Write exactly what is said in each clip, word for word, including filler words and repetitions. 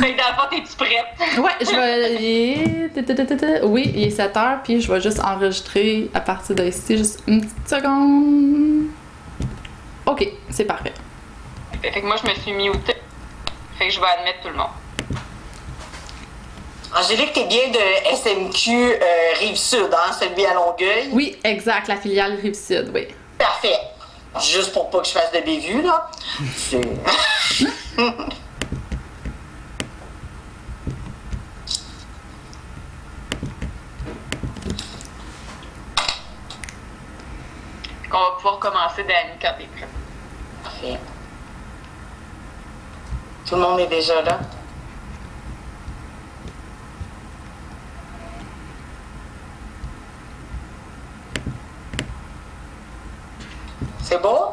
Mais dans le fond, t'es-tu prête? Ouais, je vais... Oui, il est sept heures, puis je vais juste enregistrer à partir de ici, juste une petite seconde. Ok, c'est parfait. Fait que moi, je me suis mutée. Fait que je vais admettre tout le monde. Angélique, t'es bien de S M Q euh, Rive-Sud, hein, celui à Longueuil? Oui, exact, la filiale Rive-Sud, oui. Parfait. Juste pour pas que je fasse de bévue, là. C'est... On va pouvoir commencer, Dani, quand t'es prête. Parfait. Tout le monde est déjà là? C'est beau?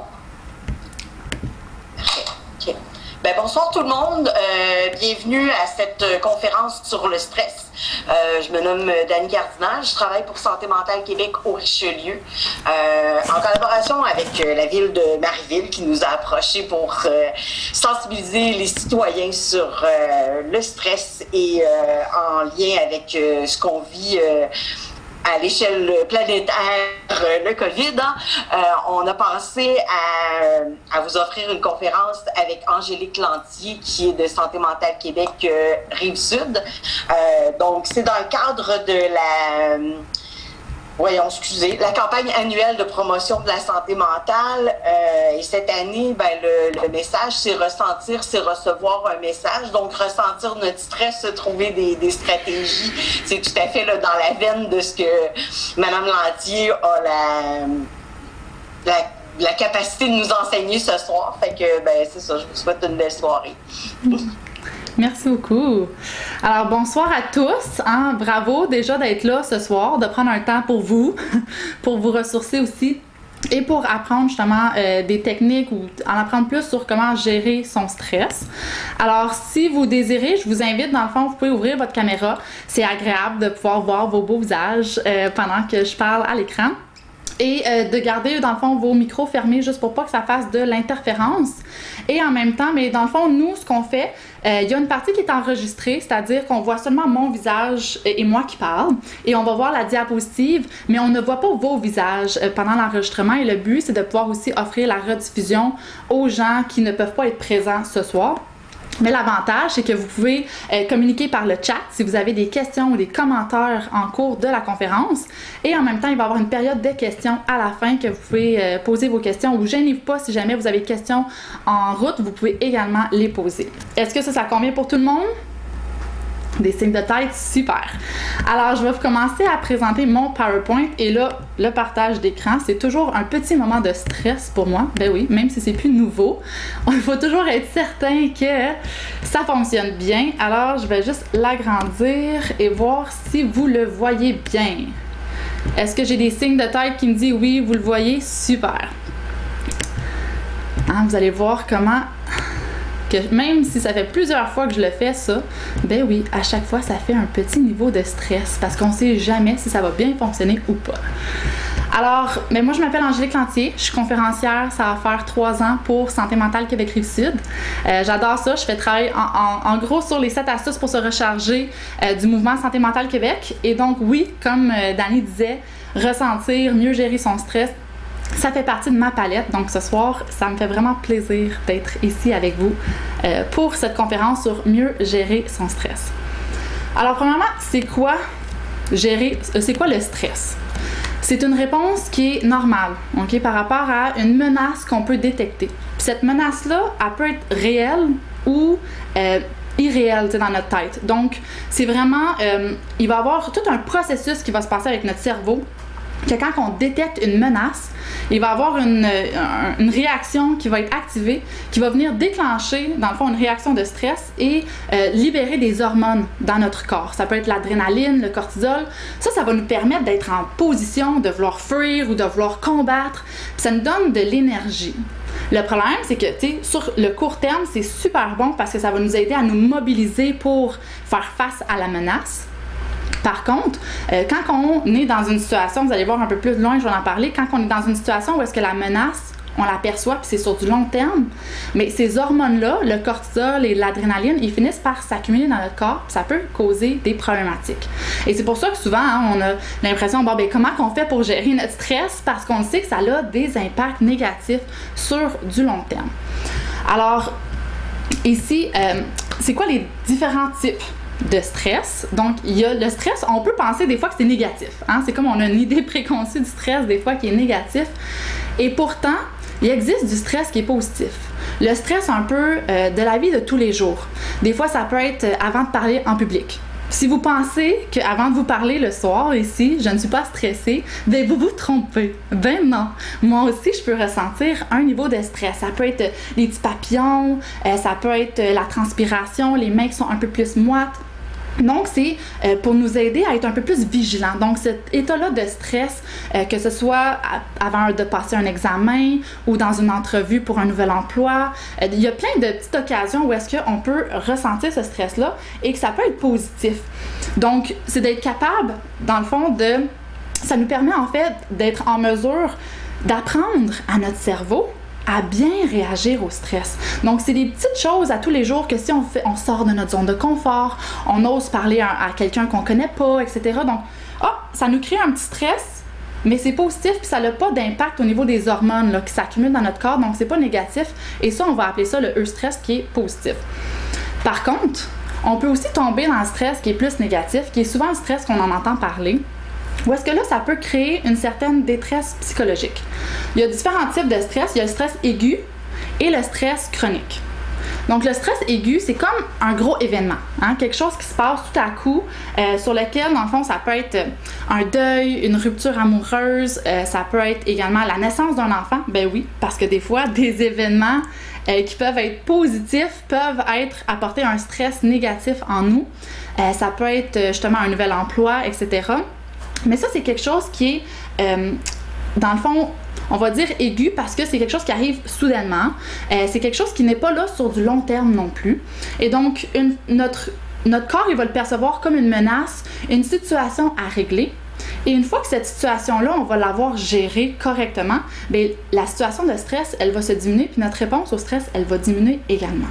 Parfait. OK. Ben, bonsoir tout le monde. Euh, bienvenue à cette euh, conférence sur le stress. Euh, je me nomme Dani Cardinal. Je travaille pour Santé mentale Québec au Richelieu, euh, en collaboration avec euh, la ville de Marieville qui nous a approchés pour euh, sensibiliser les citoyens sur euh, le stress et euh, en lien avec euh, ce qu'on vit euh, à l'échelle planétaire, le COVID, hein, euh, on a pensé à, à vous offrir une conférence avec Angélique Lantier, qui est de Santé mentale Québec euh, Rive-Sud. Euh, donc, c'est dans le cadre de la... Euh, voyons, excusez, la campagne annuelle de promotion de la santé mentale. Euh, et cette année, ben, le, le message, c'est ressentir, c'est recevoir un message. Donc, ressentir notre stress, trouver des, des stratégies. C'est tout à fait là, dans la veine de ce que Mme Lantier a la, la, la capacité de nous enseigner ce soir. Fait que, ben, c'est ça, je vous souhaite une belle soirée. Merci beaucoup. Alors, bonsoir à tous. Hein? Bravo déjà d'être là ce soir, de prendre un temps pour vous, pour vous ressourcer aussi et pour apprendre justement euh, des techniques ou en apprendre plus sur comment gérer son stress. Alors, si vous désirez, je vous invite, dans le fond, vous pouvez ouvrir votre caméra. C'est agréable de pouvoir voir vos beaux visages euh, pendant que je parle à l'écran. Et euh, de garder, dans le fond, vos micros fermés juste pour pas que ça fasse de l'interférence. Et en même temps, mais dans le fond, nous, ce qu'on fait, euh, il y a une partie qui est enregistrée, c'est-à-dire qu'on voit seulement mon visage et moi qui parle, et on va voir la diapositive, mais on ne voit pas vos visages euh, pendant l'enregistrement. Et le but, c'est de pouvoir aussi offrir la rediffusion aux gens qui ne peuvent pas être présents ce soir. Mais l'avantage, c'est que vous pouvez euh, communiquer par le chat si vous avez des questions ou des commentaires en cours de la conférence. Et en même temps, il va y avoir une période de questions à la fin que vous pouvez euh, poser vos questions. Ou gênez-vous pas, si jamais vous avez des questions en route, vous pouvez également les poser. Est-ce que ça, ça convient pour tout le monde? Des signes de tête, super. Alors, je vais commencer à présenter mon PowerPoint et là, le partage d'écran, c'est toujours un petit moment de stress pour moi. Ben oui, même si c'est plus nouveau, il faut toujours être certain que ça fonctionne bien. Alors, je vais juste l'agrandir et voir si vous le voyez bien. Est-ce que j'ai des signes de tête qui me disent oui, vous le voyez? Super. Hein, vous allez voir comment... que même si ça fait plusieurs fois que je le fais ça, ben oui, à chaque fois ça fait un petit niveau de stress parce qu'on sait jamais si ça va bien fonctionner ou pas. Alors, ben moi je m'appelle Angélique Lantier, je suis conférencière, ça va faire trois ans pour Santé mentale Québec Rive-Sud. Euh, j'adore ça, je fais travailler en, en, en gros sur les sept astuces pour se recharger euh, du mouvement Santé mentale Québec. Et donc oui, comme euh, Dani disait, ressentir, mieux gérer son stress, ça fait partie de ma palette, donc ce soir, ça me fait vraiment plaisir d'être ici avec vous euh, pour cette conférence sur mieux gérer son stress. Alors, premièrement, c'est quoi gérer, euh, c'est quoi le stress? C'est une réponse qui est normale, ok, par rapport à une menace qu'on peut détecter. Puis cette menace-là, elle peut être réelle ou euh, irréelle dans notre tête. Donc, c'est vraiment, euh, il va y avoir tout un processus qui va se passer avec notre cerveau, que quand on détecte une menace, il va y avoir une, une réaction qui va être activée, qui va venir déclencher, dans le fond, une réaction de stress et euh, libérer des hormones dans notre corps. Ça peut être l'adrénaline, le cortisol. Ça, ça va nous permettre d'être en position de vouloir fuir ou de vouloir combattre. Puis ça nous donne de l'énergie. Le problème, c'est que, tu sais, sur le court terme, c'est super bon parce que ça va nous aider à nous mobiliser pour faire face à la menace. Par contre, euh, quand on est dans une situation, vous allez voir un peu plus loin, je vais en parler, quand on est dans une situation où est-ce que la menace, on l'aperçoit, puis c'est sur du long terme, mais ces hormones-là, le cortisol et l'adrénaline, ils finissent par s'accumuler dans notre corps, puis ça peut causer des problématiques. Et c'est pour ça que souvent, hein, on a l'impression, bon, ben comment qu'on fait pour gérer notre stress? Parce qu'on sait que ça a des impacts négatifs sur du long terme. Alors, ici, euh, c'est quoi les différents types de stress? Donc, il y a le stress, on peut penser des fois que c'est négatif. Hein? C'est comme on a une idée préconçue du stress, des fois, qui est négatif. Et pourtant, il existe du stress qui est positif. Le stress un peu euh, de la vie de tous les jours. Des fois, ça peut être avant de parler en public. Si vous pensez qu'avant de vous parler le soir ici, je ne suis pas stressée, ben vous vous trompez. Ben non. Moi aussi, je peux ressentir un niveau de stress. Ça peut être les petits papillons, euh, ça peut être la transpiration, les mains qui sont un peu plus moites. Donc, c'est euh, pour nous aider à être un peu plus vigilants. Donc, cet état-là de stress, euh, que ce soit à, avant de passer un examen ou dans une entrevue pour un nouvel emploi, euh, il y a plein de petites occasions où est-ce qu'on peut ressentir ce stress-là et que ça peut être positif. Donc, c'est d'être capable, dans le fond, de... Ça nous permet, en fait, d'être en mesure d'apprendre à notre cerveau à bien réagir au stress. Donc, c'est des petites choses à tous les jours que si on fait, on sort de notre zone de confort, on ose parler à, à quelqu'un qu'on connaît pas, et cetera. Donc, oh, ça nous crée un petit stress, mais c'est positif, puis ça n'a pas d'impact au niveau des hormones là, qui s'accumulent dans notre corps, donc c'est pas négatif. Et ça, on va appeler ça le eustress qui est positif. Par contre, on peut aussi tomber dans le stress qui est plus négatif, qui est souvent le stress qu'on en entend parler. Ou est-ce que là, ça peut créer une certaine détresse psychologique? Il y a différents types de stress. Il y a le stress aigu et le stress chronique. Donc, le stress aigu, c'est comme un gros événement, hein? Quelque chose qui se passe tout à coup, euh, sur lequel, dans le fond, ça peut être un deuil, une rupture amoureuse, euh, ça peut être également la naissance d'un enfant. Ben oui, parce que des fois, des événements euh, qui peuvent être positifs peuvent être apporter un stress négatif en nous. Euh, ça peut être justement un nouvel emploi, et cetera. Mais ça, c'est quelque chose qui est, euh, dans le fond, on va dire aigu parce que c'est quelque chose qui arrive soudainement. Euh, c'est quelque chose qui n'est pas là sur du long terme non plus. Et donc, une, notre, notre corps, il va le percevoir comme une menace, une situation à régler. Et une fois que cette situation-là, on va l'avoir gérée correctement, bien, la situation de stress, elle va se diminuer, puis notre réponse au stress, elle va diminuer également.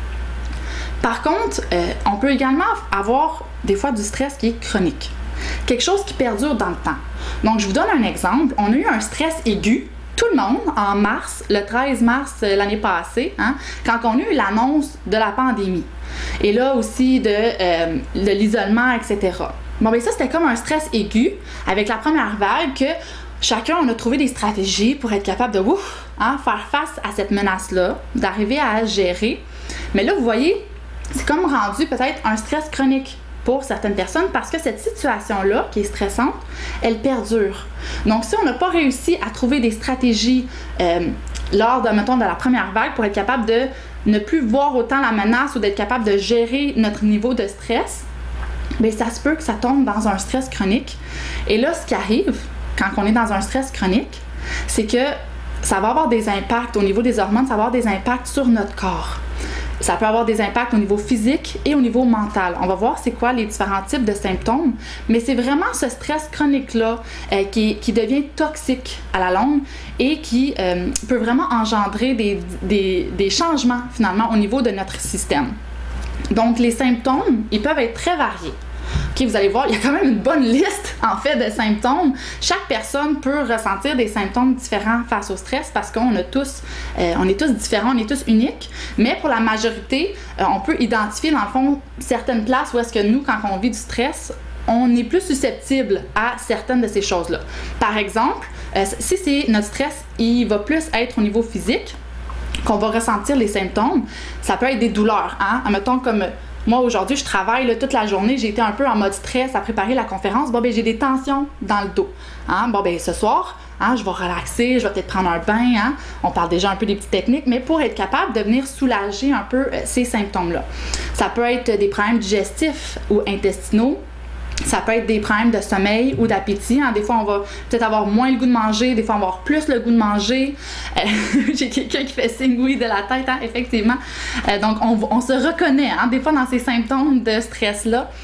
Par contre, euh, on peut également avoir des fois du stress qui est chronique. Quelque chose qui perdure dans le temps. Donc, je vous donne un exemple. On a eu un stress aigu, tout le monde, en mars, le treize mars l'année passée, hein, quand on a eu l'annonce de la pandémie. Et là aussi de, euh, de l'isolement, et cetera. Bon, bien ça, c'était comme un stress aigu avec la première vague que chacun, on a trouvé des stratégies pour être capable de ouf, hein, faire face à cette menace-là, d'arriver à gérer. Mais là, vous voyez, c'est comme rendu peut-être un stress chronique pour certaines personnes parce que cette situation-là, qui est stressante, elle perdure. Donc, si on n'a pas réussi à trouver des stratégies euh, lors de, mettons, de la première vague pour être capable de ne plus voir autant la menace ou d'être capable de gérer notre niveau de stress, bien, ça se peut que ça tombe dans un stress chronique. Et là, ce qui arrive quand on est dans un stress chronique, c'est que ça va avoir des impacts au niveau des hormones, ça va avoir des impacts sur notre corps. Ça peut avoir des impacts au niveau physique et au niveau mental. On va voir c'est quoi les différents types de symptômes, mais c'est vraiment ce stress chronique-là euh, qui, qui devient toxique à la longue et qui euh, peut vraiment engendrer des, des, des changements finalement au niveau de notre système. Donc les symptômes, ils peuvent être très variés. Okay, vous allez voir, il y a quand même une bonne liste en fait de symptômes. Chaque personne peut ressentir des symptômes différents face au stress parce qu'on a tous, euh, on est tous différents, on est tous uniques. Mais pour la majorité, euh, on peut identifier dans le fond certaines places où est-ce que nous, quand on vit du stress, on est plus susceptible à certaines de ces choses-là. Par exemple, euh, si c'est notre stress, il va plus être au niveau physique, qu'on va ressentir les symptômes, ça peut être des douleurs, hein? Mettons comme moi, aujourd'hui, je travaille là, toute la journée. J'ai été un peu en mode stress à préparer la conférence. Bon, ben j'ai des tensions dans le dos. Hein? Bon, ben ce soir, hein, je vais relaxer, je vais peut-être prendre un bain. Hein? On parle déjà un peu des petites techniques, mais pour être capable de venir soulager un peu euh, ces symptômes-là. Ça peut être des problèmes digestifs ou intestinaux. Ça peut être des problèmes de sommeil ou d'appétit. Hein. Des fois, on va peut-être avoir moins le goût de manger. Des fois, on va avoir plus le goût de manger. Euh, J'ai quelqu'un qui fait signe oui de la tête, hein, effectivement. Euh, donc, on, on se reconnaît hein, des fois dans ces symptômes de stress-là.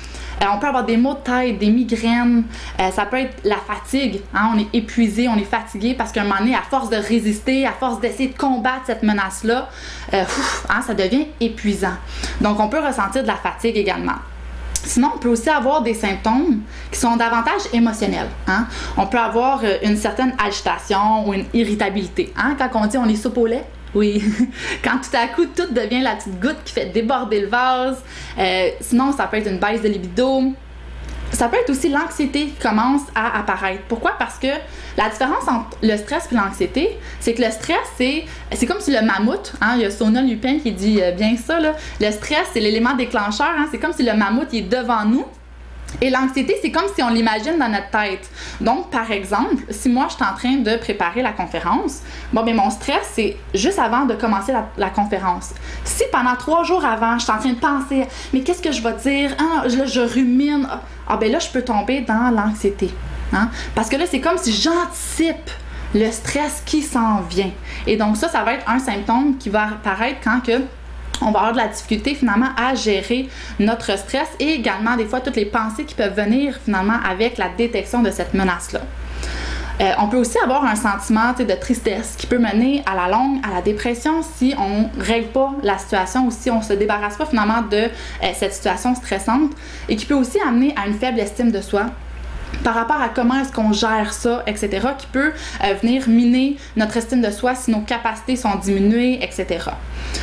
Euh, on peut avoir des maux de tête, des migraines, euh, ça peut être la fatigue, hein? On est épuisé, on est fatigué parce qu'à un moment donné, à force de résister, à force d'essayer de combattre cette menace-là, euh, ouf, hein, ça devient épuisant. Donc on peut ressentir de la fatigue également. Sinon, on peut aussi avoir des symptômes qui sont davantage émotionnels. Hein? On peut avoir une certaine agitation ou une irritabilité. Hein? Quand on dit on est soupe au lait, oui. Quand tout à coup, tout devient la petite goutte qui fait déborder le vase. Euh, sinon, ça peut être une baisse de libido. Ça peut être aussi l'anxiété qui commence à apparaître. Pourquoi? Parce que la différence entre le stress et l'anxiété, c'est que le stress, c'est, c'est comme si le mammouth, hein, il y a Sona Lupin qui dit bien ça, là, le stress, c'est l'élément déclencheur, hein, c'est comme si le mammouth il est devant nous. Et l'anxiété, c'est comme si on l'imagine dans notre tête. Donc, par exemple, si moi, je suis en train de préparer la conférence, bon, bien, mon stress, c'est juste avant de commencer la, la conférence. Si pendant trois jours avant, je suis en train de penser, mais qu'est-ce que je vais dire? Ah, là, je rumine. Ah, bien là, je peux tomber dans l'anxiété. Hein? Parce que là, c'est comme si j'anticipe le stress qui s'en vient. Et donc, ça, ça va être un symptôme qui va apparaître quand que on va avoir de la difficulté finalement à gérer notre stress et également des fois toutes les pensées qui peuvent venir finalement avec la détection de cette menace-là. Euh, on peut aussi avoir un sentiment de tristesse qui peut mener à la longue à la dépression si on ne règle pas la situation ou si on ne se débarrasse pas finalement de euh, cette situation stressante et qui peut aussi amener à une faible estime de soi par rapport à comment est-ce qu'on gère ça, et cetera, qui peut euh, venir miner notre estime de soi si nos capacités sont diminuées, et cetera.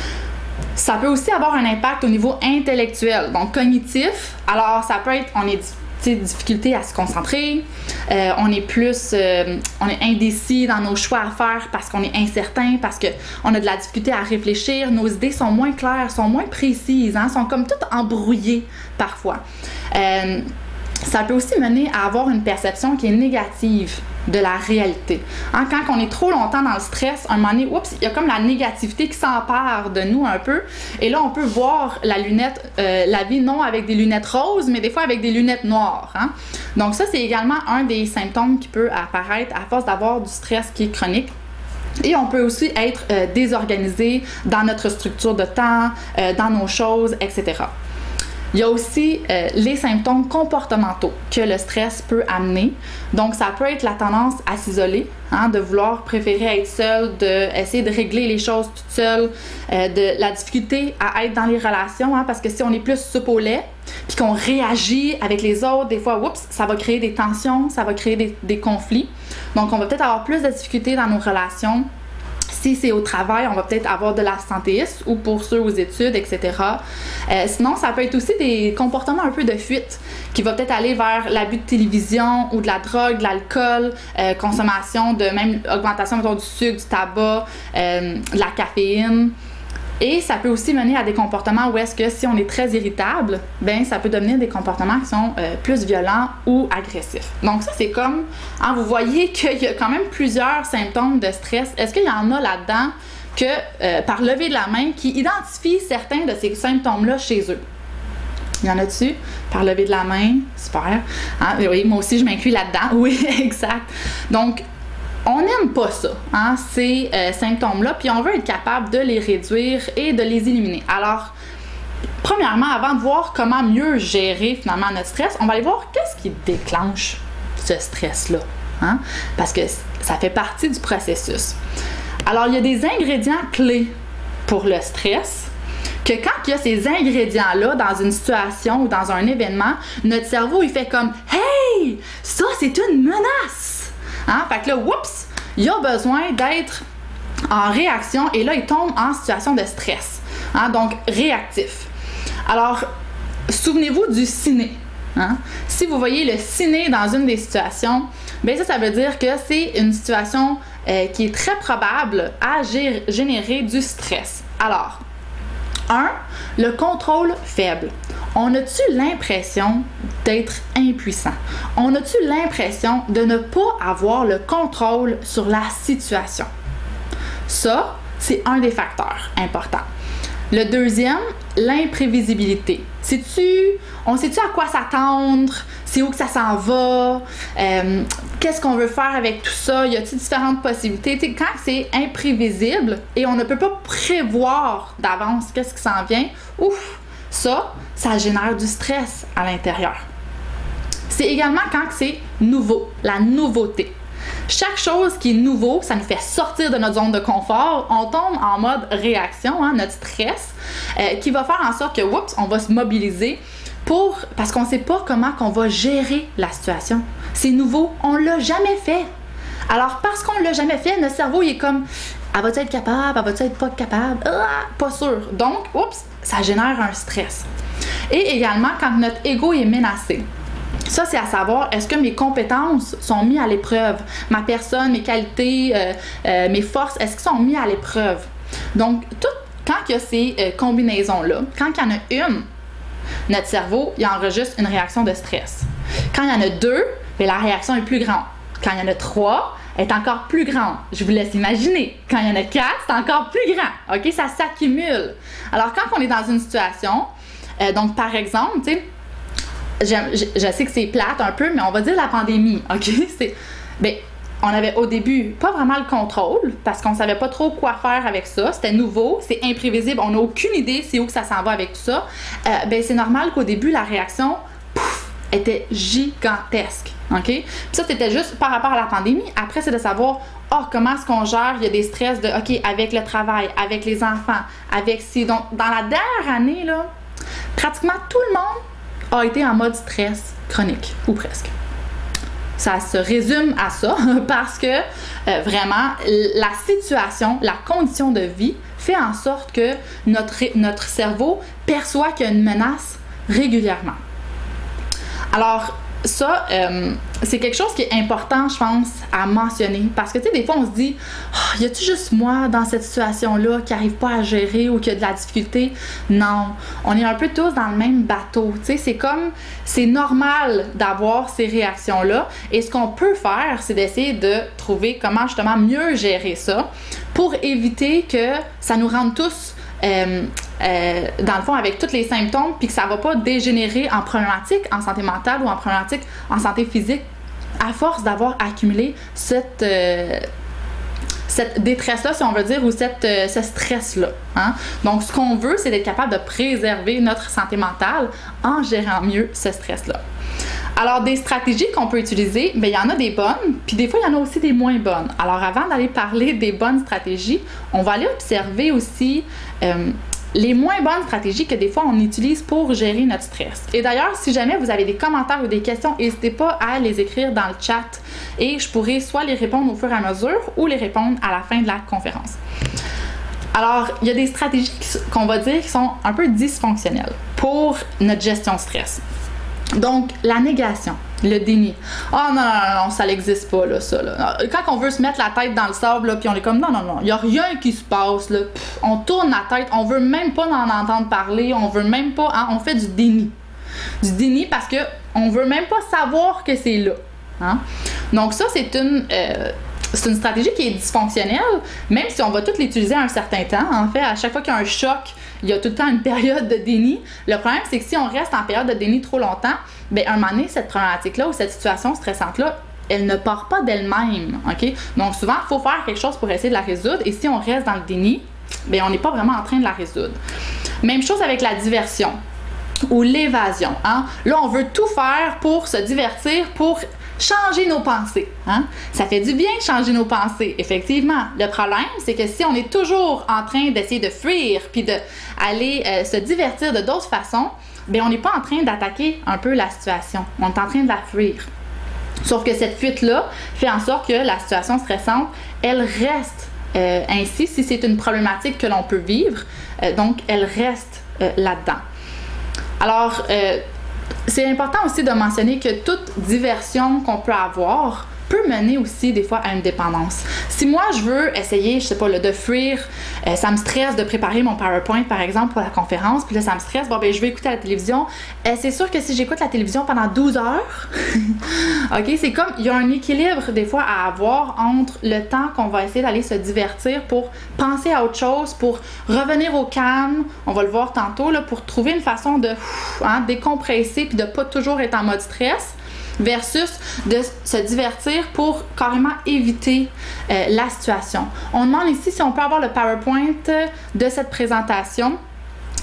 Ça peut aussi avoir un impact au niveau intellectuel, donc cognitif. Alors, ça peut être, on est, tu sais, difficulté à se concentrer, euh, on est plus, euh, on est indécis dans nos choix à faire parce qu'on est incertain, parce qu'on a de la difficulté à réfléchir, nos idées sont moins claires, sont moins précises, hein, sont comme toutes embrouillées parfois. Euh, ça peut aussi mener à avoir une perception qui est négative de la réalité. Hein, quand on est trop longtemps dans le stress, à un moment donné, oups, il y a comme la négativité qui s'empare de nous un peu. Et là, on peut voir la lunette, euh, la vie non avec des lunettes roses, mais des fois avec des lunettes noires. Hein. Donc ça, c'est également un des symptômes qui peut apparaître à force d'avoir du stress qui est chronique. Et on peut aussi être euh, désorganisé dans notre structure de temps, euh, dans nos choses, et cetera. Il y a aussi euh, les symptômes comportementaux que le stress peut amener. Donc, ça peut être la tendance à s'isoler, hein, de vouloir préférer être seul, d'essayer de régler les choses toute seule, euh, de la difficulté à être dans les relations, hein, parce que si on est plus soupe au lait, puis qu'on réagit avec les autres, des fois, oups, ça va créer des tensions, ça va créer des, des conflits. Donc, on va peut-être avoir plus de difficultés dans nos relations. Si c'est au travail, on va peut-être avoir de l'absentéisme ou pour ceux aux études, et cetera. Euh, sinon, ça peut être aussi des comportements un peu de fuite qui va peut-être aller vers l'abus de télévision ou de la drogue, de l'alcool, euh, consommation de même augmentation mettons, du sucre, du tabac, euh, de la caféine. Et ça peut aussi mener à des comportements où est-ce que si on est très irritable, ben ça peut devenir des comportements qui sont euh, plus violents ou agressifs. Donc ça, c'est comme, hein, vous voyez qu'il y a quand même plusieurs symptômes de stress. Est-ce qu'il y en a là-dedans que, euh, par lever de la main, qui identifient certains de ces symptômes-là chez eux? Il y en a dessus? Par lever de la main? Super. Hein? Oui, moi aussi, je m'inclus là-dedans. Oui, exact. Donc, on n'aime pas ça, hein, ces euh, symptômes-là, puis on veut être capable de les réduire et de les éliminer. Alors, premièrement, avant de voir comment mieux gérer finalement notre stress, on va aller voir qu'est-ce qui déclenche ce stress-là, hein, parce que ça fait partie du processus. Alors, il y a des ingrédients clés pour le stress, que quand il y a ces ingrédients-là dans une situation ou dans un événement, notre cerveau, il fait comme « Hey! Ça, c'est une menace! » Hein? Fait que là, oups, il a besoin d'être en réaction et là, il tombe en situation de stress. Hein? Donc, réactif. Alors, souvenez-vous du ciné. Hein? Si vous voyez le ciné dans une des situations, bien ça, ça veut dire que c'est une situation euh, qui est très probable à gé- générer du stress. Alors, un, le contrôle faible. On a-tu l'impression d'être impuissant? On a-tu l'impression de ne pas avoir le contrôle sur la situation? Ça, c'est un des facteurs importants. Le deuxième, l'imprévisibilité. Sais-tu, on sait-tu à quoi s'attendre? C'est où que ça s'en va? Euh, qu'est-ce qu'on veut faire avec tout ça? Y a-t-il différentes possibilités? T'sais, quand c'est imprévisible et on ne peut pas prévoir d'avance qu'est-ce qui s'en vient, ouf! Ça, ça génère du stress à l'intérieur. C'est également quand c'est nouveau, la nouveauté. Chaque chose qui est nouveau, ça nous fait sortir de notre zone de confort. On tombe en mode réaction, hein, notre stress, euh, qui va faire en sorte que, oups, on va se mobiliser pour, parce qu'on ne sait pas comment qu'on va gérer la situation. C'est nouveau, on ne l'a jamais fait. Alors, parce qu'on ne l'a jamais fait, notre cerveau, il est comme, elle va-tu être capable, elle va-tu être pas capable? Ah, pas sûr. Donc, oups, ça génère un stress. Et également, quand notre ego est menacé. Ça, c'est à savoir, est-ce que mes compétences sont mises à l'épreuve? Ma personne, mes qualités, euh, euh, mes forces, est-ce qu'elles sont mises à l'épreuve? Donc, tout, quand il y a ces euh, combinaisons-là, quand il y en a une, notre cerveau, il enregistre une réaction de stress. Quand il y en a deux, bien, la réaction est plus grande. Quand il y en a trois, elle est encore plus grande. Je vous laisse imaginer. Quand il y en a quatre, c'est encore plus grand. OK? Ça s'accumule. Alors, quand on est dans une situation, euh, donc, par exemple, tu sais, Je, je, je sais que c'est plate un peu, mais on va dire la pandémie, OK? C'est, ben, on avait au début pas vraiment le contrôle parce qu'on savait pas trop quoi faire avec ça. C'était nouveau, c'est imprévisible, on n'a aucune idée c'est où que ça s'en va avec tout ça. Euh, ben, c'est normal qu'au début, la réaction pouf, était gigantesque, OK? Puis ça, c'était juste par rapport à la pandémie. Après, c'est de savoir, oh, comment est-ce qu'on gère? Il y a des stress de, OK, avec le travail, avec les enfants, avec si. Donc, dans la dernière année, là, pratiquement tout le monde a été en mode stress chronique, ou presque. Ça se résume à ça parce que euh, vraiment, la situation, la condition de vie fait en sorte que notre, notre cerveau perçoit qu'il y a une menace régulièrement. Alors, ça, euh, c'est quelque chose qui est important, je pense, à mentionner. Parce que, tu sais, des fois, on se dit, oh, y a-tu juste moi dans cette situation-là qui n'arrive pas à gérer ou qui a de la difficulté? Non. On est un peu tous dans le même bateau. Tu sais, c'est comme, c'est normal d'avoir ces réactions-là. Et ce qu'on peut faire, c'est d'essayer de trouver comment, justement, mieux gérer ça pour éviter que ça nous rende tous Euh, euh, dans le fond, avec tous les symptômes, puis que ça ne va pas dégénérer en problématique en santé mentale ou en problématique en santé physique à force d'avoir accumulé cette, euh, cette détresse-là, si on veut dire, ou cette, euh, ce stress-là. Hein? Donc, ce qu'on veut, c'est d'être capable de préserver notre santé mentale en gérant mieux ce stress-là. Alors, des stratégies qu'on peut utiliser, bien, il y en a des bonnes, puis des fois, il y en a aussi des moins bonnes. Alors, avant d'aller parler des bonnes stratégies, on va aller observer aussi euh, les moins bonnes stratégies que des fois, on utilise pour gérer notre stress. Et d'ailleurs, si jamais vous avez des commentaires ou des questions, n'hésitez pas à les écrire dans le chat et je pourrai soit les répondre au fur et à mesure ou les répondre à la fin de la conférence. Alors, il y a des stratégies qu'on va dire qui sont un peu dysfonctionnelles pour notre gestion de stress. Donc, la négation, le déni. Ah oh, non, non, non, non, ça n'existe pas, là, ça. Là. Quand on veut se mettre la tête dans le sable, là, puis on est comme, non, non, non, il n'y a rien qui se passe, là. Pff, on tourne la tête, on veut même pas en entendre parler, on veut même pas, hein, on fait du déni. Du déni parce que on veut même pas savoir que c'est là. Hein? Donc ça, c'est une... Euh, C'est une stratégie qui est dysfonctionnelle, même si on va toutes l'utiliser à un certain temps. En fait, à chaque fois qu'il y a un choc, il y a tout le temps une période de déni. Le problème, c'est que si on reste en période de déni trop longtemps, bien, à un moment donné, cette problématique-là ou cette situation stressante-là, elle ne part pas d'elle-même. OK? Donc, souvent, il faut faire quelque chose pour essayer de la résoudre. Et si on reste dans le déni, bien, on n'est pas vraiment en train de la résoudre. Même chose avec la diversion ou l'évasion. Hein? Là, on veut tout faire pour se divertir, pour changer nos pensées. Hein? Ça fait du bien de changer nos pensées, effectivement. Le problème, c'est que si on est toujours en train d'essayer de fuir puis d'aller euh, se divertir de d'autres façons, bien, on n'est pas en train d'attaquer un peu la situation. On est en train de la fuir. Sauf que cette fuite-là fait en sorte que la situation stressante, elle reste euh, ainsi si c'est une problématique que l'on peut vivre. Euh, donc, elle reste euh, là-dedans. Alors, euh, c'est important aussi de mentionner que toute diversion qu'on peut avoir peut mener aussi des fois à une dépendance. Si moi je veux essayer, je sais pas, là, de fuir, euh, ça me stresse de préparer mon PowerPoint par exemple pour la conférence, puis là ça me stresse, bon ben je vais écouter la télévision. Euh, c'est sûr que si j'écoute la télévision pendant douze heures, ok, c'est comme, il y a un équilibre des fois à avoir entre le temps qu'on va essayer d'aller se divertir pour penser à autre chose, pour revenir au calme, on va le voir tantôt, là, pour trouver une façon de hein, décompresser puis de pas toujours être en mode stress, versus de se divertir pour carrément éviter euh, la situation. On demande ici si on peut avoir le PowerPoint de cette présentation.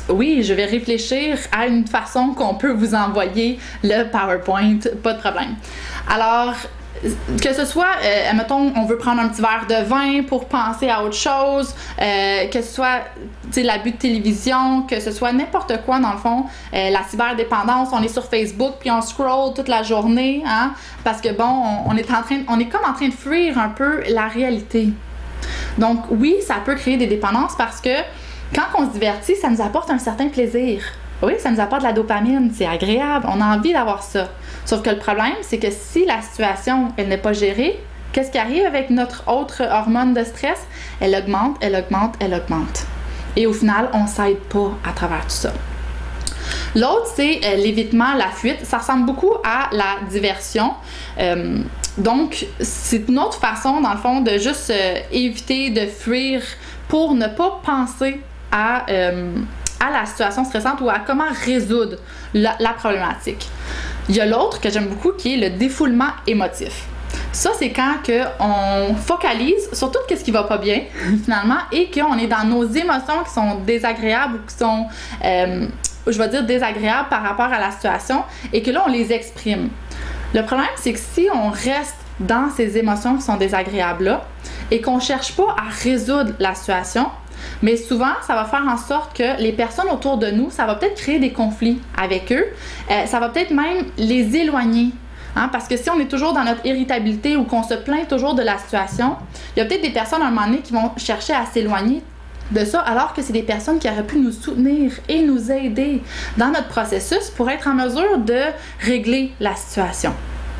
oui, je vais réfléchir à une façon qu'on peut vous envoyer le PowerPoint, pas de problème. Alors, que ce soit, euh, admettons, on veut prendre un petit verre de vin pour penser à autre chose, euh, que ce soit l'abus de télévision, que ce soit n'importe quoi dans le fond, euh, la cyberdépendance, on est sur Facebook puis on scroll toute la journée, hein, parce que bon, on, on est en train, on est comme en train de fuir un peu la réalité. Donc oui, ça peut créer des dépendances parce que quand on se divertit, ça nous apporte un certain plaisir. Oui, ça nous apporte de la dopamine, c'est agréable, on a envie d'avoir ça. Sauf que le problème, c'est que si la situation, elle n'est pas gérée, qu'est-ce qui arrive avec notre autre hormone de stress? Elle augmente, elle augmente, elle augmente. Et au final, on ne s'aide pas à travers tout ça. L'autre, c'est euh, l'évitement, la fuite. Ça ressemble beaucoup à la diversion. Euh, donc, c'est une autre façon, dans le fond, de juste euh, éviter de fuir pour ne pas penser à... Euh, à la situation stressante ou à comment résoudre la, la problématique. Il y a l'autre que j'aime beaucoup qui est le défoulement émotif. Ça, c'est quand que on focalise sur tout ce qui va pas bien, finalement, et qu'on est dans nos émotions qui sont désagréables ou qui sont, euh, je vais dire, désagréables par rapport à la situation, et que là, on les exprime. Le problème, c'est que si on reste dans ces émotions qui sont désagréables-là, et qu'on cherche pas à résoudre la situation, mais souvent, ça va faire en sorte que les personnes autour de nous, ça va peut-être créer des conflits avec eux. Euh, ça va peut-être même les éloigner. Hein, parce que si on est toujours dans notre irritabilité ou qu'on se plaint toujours de la situation, il y a peut-être des personnes à un moment donné qui vont chercher à s'éloigner de ça, alors que c'est des personnes qui auraient pu nous soutenir et nous aider dans notre processus pour être en mesure de régler la situation.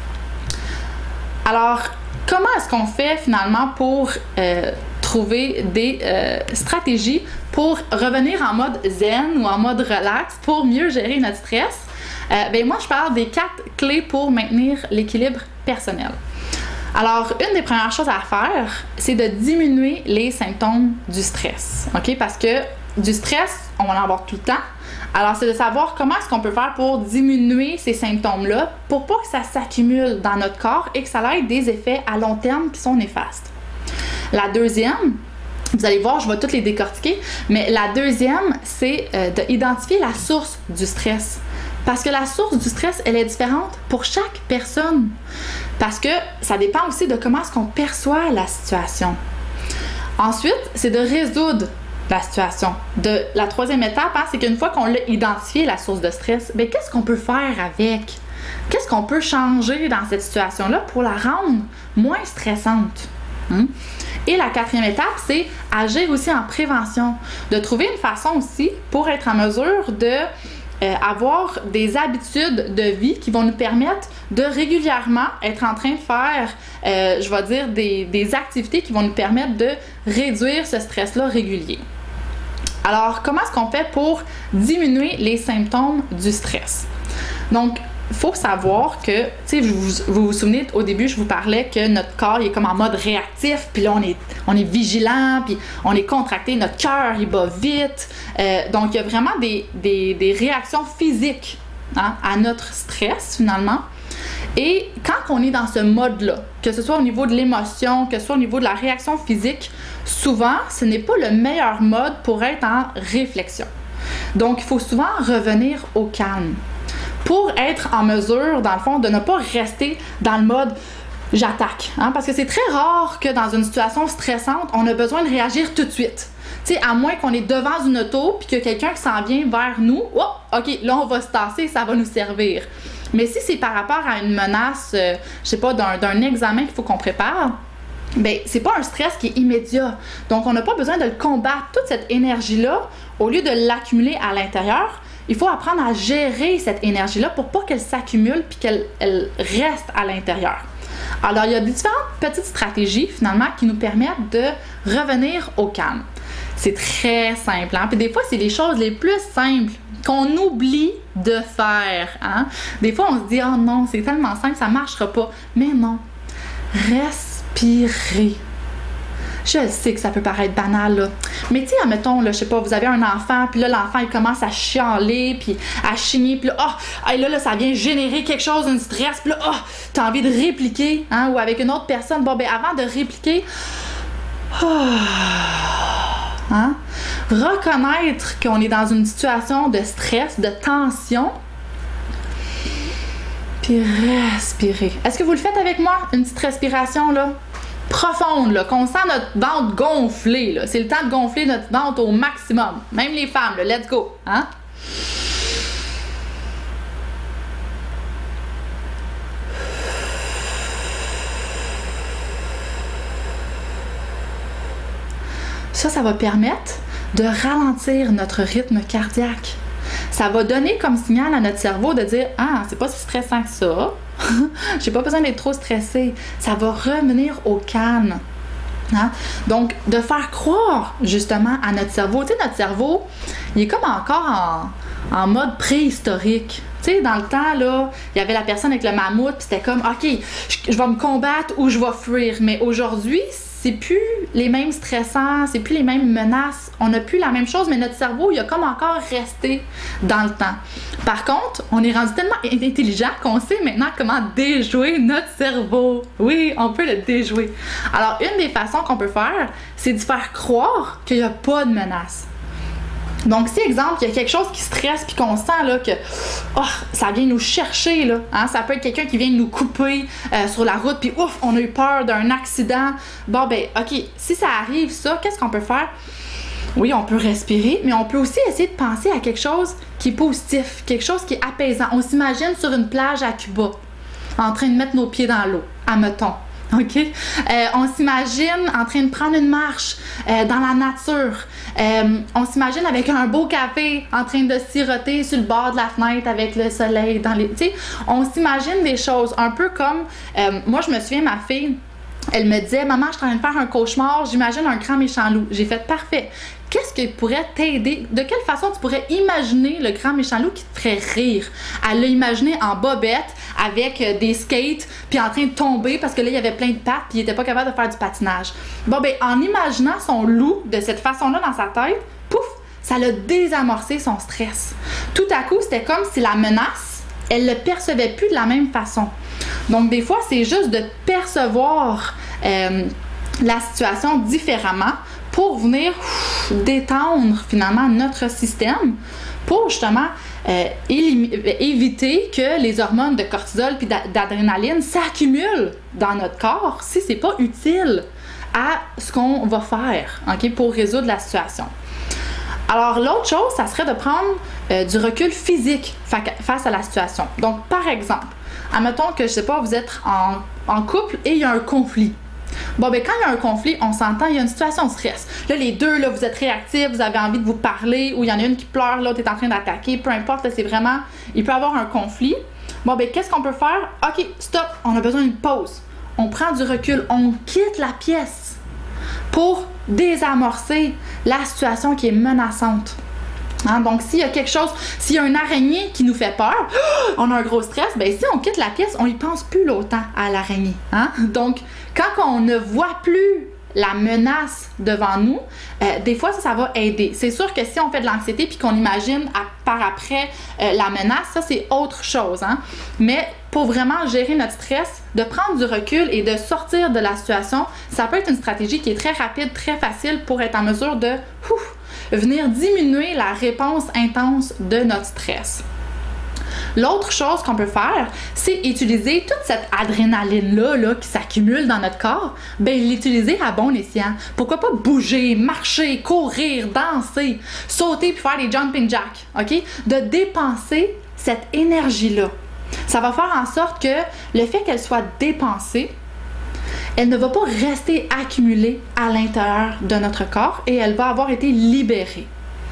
Alors, comment est-ce qu'on fait finalement pour euh, trouver des euh, stratégies pour revenir en mode zen ou en mode relax pour mieux gérer notre stress? Euh, ben moi, je parle des quatre clés pour maintenir l'équilibre personnel. Alors, une des premières choses à faire, c'est de diminuer les symptômes du stress, ok? Parce que du stress, on va en avoir tout le temps. Alors, c'est de savoir comment est-ce qu'on peut faire pour diminuer ces symptômes-là pour pas que ça s'accumule dans notre corps et que ça ait des effets à long terme qui sont néfastes. La deuxième, vous allez voir, je vais toutes les décortiquer, mais la deuxième, c'est euh, d'identifier la source du stress. Parce que la source du stress, elle est différente pour chaque personne. Parce que ça dépend aussi de comment est-ce qu'on perçoit la situation. Ensuite, c'est de résoudre la situation. De, la troisième étape, hein, c'est qu'une fois qu'on l'a identifié, la source de stress, bien, qu'est-ce qu'on peut faire avec? Qu'est-ce qu'on peut changer dans cette situation-là pour la rendre moins stressante? Hein? Et la quatrième étape, c'est agir aussi en prévention. De trouver une façon aussi pour être en mesure de euh, avoir des habitudes de vie qui vont nous permettre de régulièrement être en train de faire, euh, je vais dire, des, des activités qui vont nous permettre de réduire ce stress-là régulier. Alors, comment est-ce qu'on fait pour diminuer les symptômes du stress? Donc, il faut savoir que, tu sais, vous, vous vous souvenez, au début, je vous parlais que notre corps, il est comme en mode réactif, puis là, on est, on est vigilant, puis on est contracté, notre cœur, il bat vite. Euh, donc, il y a vraiment des, des, des réactions physiques, hein, à notre stress, finalement. Et quand on est dans ce mode-là, que ce soit au niveau de l'émotion, que ce soit au niveau de la réaction physique, souvent, ce n'est pas le meilleur mode pour être en réflexion. Donc, il faut souvent revenir au calme pour être en mesure, dans le fond, de ne pas rester dans le mode « j'attaque hein? ». Parce que c'est très rare que dans une situation stressante, on a besoin de réagir tout de suite. Tu sais, à moins qu'on est devant une auto puis qu'il y a quelqu'un qui s'en vient vers nous, oh, OK, là, on va se tasser, ça va nous servir. Mais si c'est par rapport à une menace, euh, je sais pas, d'un, d'un examen qu'il faut qu'on prépare, ben c'est pas un stress qui est immédiat. Donc, on n'a pas besoin de le combattre. Toute cette énergie-là, au lieu de l'accumuler à l'intérieur, il faut apprendre à gérer cette énergie-là pour pas qu'elle s'accumule puis qu'elle elle reste à l'intérieur. Alors, il y a différentes petites stratégies, finalement, qui nous permettent de revenir au calme. C'est très simple, hein? Puis des fois, c'est les choses les plus simples qu'on oublie de faire, hein? Des fois, on se dit « Oh non, c'est tellement simple, ça marchera pas. » Mais non. Respirer. Je sais que ça peut paraître banal, là. Mais tu sais, admettons, là, je sais pas, vous avez un enfant, puis là, l'enfant, il commence à chialer, puis à chigner, puis là, oh, là, là, ça vient générer quelque chose, un stress, puis là, oh, t'as envie de répliquer, hein, ou avec une autre personne. Bon, ben, avant de répliquer, oh, Hein? Reconnaître qu'on est dans une situation de stress, de tension. Puis respirer. Est-ce que vous le faites avec moi? Une petite respiration, là? Profonde, là, qu'on sent notre ventre gonfler, là. C'est le temps de gonfler notre ventre au maximum. Même les femmes, là, let's go, hein? Ça, ça va permettre de ralentir notre rythme cardiaque. Ça va donner comme signal à notre cerveau de dire « Ah, c'est pas si stressant que ça. J'ai pas besoin d'être trop stressée. » Ça va revenir au calme. Hein? Donc, de faire croire justement à notre cerveau. Tu sais, notre cerveau, il est comme encore en, en mode préhistorique. Tu sais, dans le temps, là, il y avait la personne avec le mammouth, puis c'était comme « OK, je, je vais me combattre ou je vais fuir. » Mais aujourd'hui, c'est plus les mêmes stressants, c'est plus les mêmes menaces, on n'a plus la même chose, mais notre cerveau, il a comme encore resté dans le temps. Par contre, on est rendu tellement intelligent qu'on sait maintenant comment déjouer notre cerveau. Oui, on peut le déjouer. Alors, une des façons qu'on peut faire, c'est de faire croire qu'il n'y a pas de menace. Donc, si, exemple, il y a quelque chose qui stresse puis qu'on sent là, que oh, ça vient nous chercher, là, hein? Ça peut être quelqu'un qui vient nous couper euh, sur la route puis ouf, on a eu peur d'un accident. Bon, ben, OK, si ça arrive, ça, qu'est-ce qu'on peut faire? Oui, on peut respirer, mais on peut aussi essayer de penser à quelque chose qui est positif, quelque chose qui est apaisant. On s'imagine sur une plage à Cuba, en train de mettre nos pieds dans l'eau, admettons. OK? Euh, on s'imagine en train de prendre une marche euh, dans la nature. Euh, on s'imagine avec un beau café en train de siroter sur le bord de la fenêtre avec le soleil dans les... Tu sais, on s'imagine des choses un peu comme... Euh, moi, je me souviens, ma fille, elle me disait « Maman, je suis en train de faire un cauchemar, j'imagine un grand méchant loup. » J'ai fait « Parfait. Qu'est-ce qui pourrait t'aider? De quelle façon tu pourrais imaginer le grand méchant loup qui te ferait rire? » Elle l'a imaginé en bobette, avec des skates, puis en train de tomber parce que là, il y avait plein de pattes, puis il était pas capable de faire du patinage. Bon, ben, en imaginant son loup de cette façon-là dans sa tête, pouf, ça l'a désamorcé son stress. Tout à coup, c'était comme si la menace, elle le percevait plus de la même façon. Donc, des fois, c'est juste de percevoir euh, la situation différemment pour venir ouf, détendre finalement notre système pour justement euh, éviter que les hormones de cortisol puis d'adrénaline s'accumulent dans notre corps si c'est pas utile à ce qu'on va faire, OK, pour résoudre la situation. Alors, l'autre chose, ça serait de prendre euh, du recul physique fa face à la situation. Donc, par exemple, admettons que, je sais pas, vous êtes en, en couple et il y a un conflit. Bon, ben quand il y a un conflit, on s'entend, il y a une situation de stress. Là, les deux, là, vous êtes réactifs, vous avez envie de vous parler, ou il y en a une qui pleure, l'autre est en train d'attaquer, peu importe, là, c'est vraiment... Il peut y avoir un conflit. Bon, ben qu'est-ce qu'on peut faire? OK, stop, on a besoin d'une pause. On prend du recul, on quitte la pièce pour désamorcer la situation qui est menaçante. Hein, donc, s'il y a quelque chose, s'il y a une araignée qui nous fait peur, on a un gros stress, ben si on quitte la pièce, on y pense plus longtemps à l'araignée. Hein? Donc, quand on ne voit plus la menace devant nous, euh, des fois, ça, ça va aider. C'est sûr que si on fait de l'anxiété puis qu'on imagine à, par après euh, la menace, ça, c'est autre chose. Hein? Mais pour vraiment gérer notre stress, de prendre du recul et de sortir de la situation, ça peut être une stratégie qui est très rapide, très facile pour être en mesure de ouf, venir diminuer la réponse intense de notre stress. L'autre chose qu'on peut faire, c'est utiliser toute cette adrénaline-là là, qui s'accumule dans notre corps, ben l'utiliser à bon escient. Pourquoi pas bouger, marcher, courir, danser, sauter puis faire des jumping jacks, OK? De dépenser cette énergie-là. Ça va faire en sorte que le fait qu'elle soit dépensée, elle ne va pas rester accumulée à l'intérieur de notre corps et elle va avoir été libérée.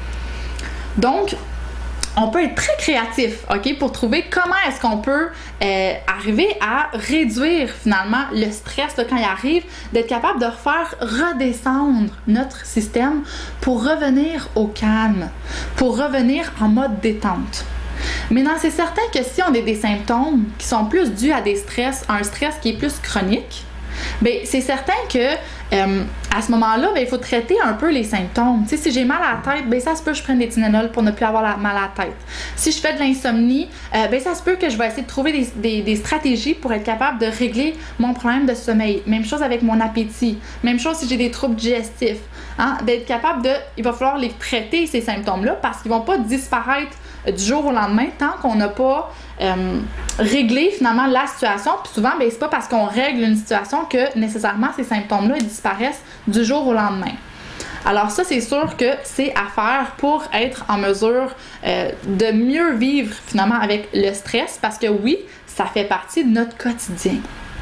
Donc, on peut être très créatif, OK, pour trouver comment est-ce qu'on peut euh, arriver à réduire finalement le stress là, quand il arrive, d'être capable de refaire redescendre notre système pour revenir au calme, pour revenir en mode détente. Maintenant, c'est certain que si on a des symptômes qui sont plus dus à des stress, à un stress qui est plus chronique, Bien, c'est certain que euh, à ce moment-là, bien, il faut traiter un peu les symptômes. Tu sais, si j'ai mal à la tête, bien, ça se peut que je prenne des Tylenol pour ne plus avoir la, mal à la tête. Si je fais de l'insomnie, euh, bien, ça se peut que je vais essayer de trouver des, des, des stratégies pour être capable de régler mon problème de sommeil. Même chose avec mon appétit. Même chose si j'ai des troubles digestifs. Hein, d'être capable de... Il va falloir les traiter, ces symptômes-là, parce qu'ils ne vont pas disparaître du jour au lendemain tant qu'on n'a pas euh, réglé finalement la situation. Puis souvent, ben, c'est pas parce qu'on règle une situation que nécessairement ces symptômes-là ils disparaissent du jour au lendemain. Alors ça, c'est sûr que c'est à faire pour être en mesure euh, de mieux vivre finalement avec le stress, parce que oui, ça fait partie de notre quotidien.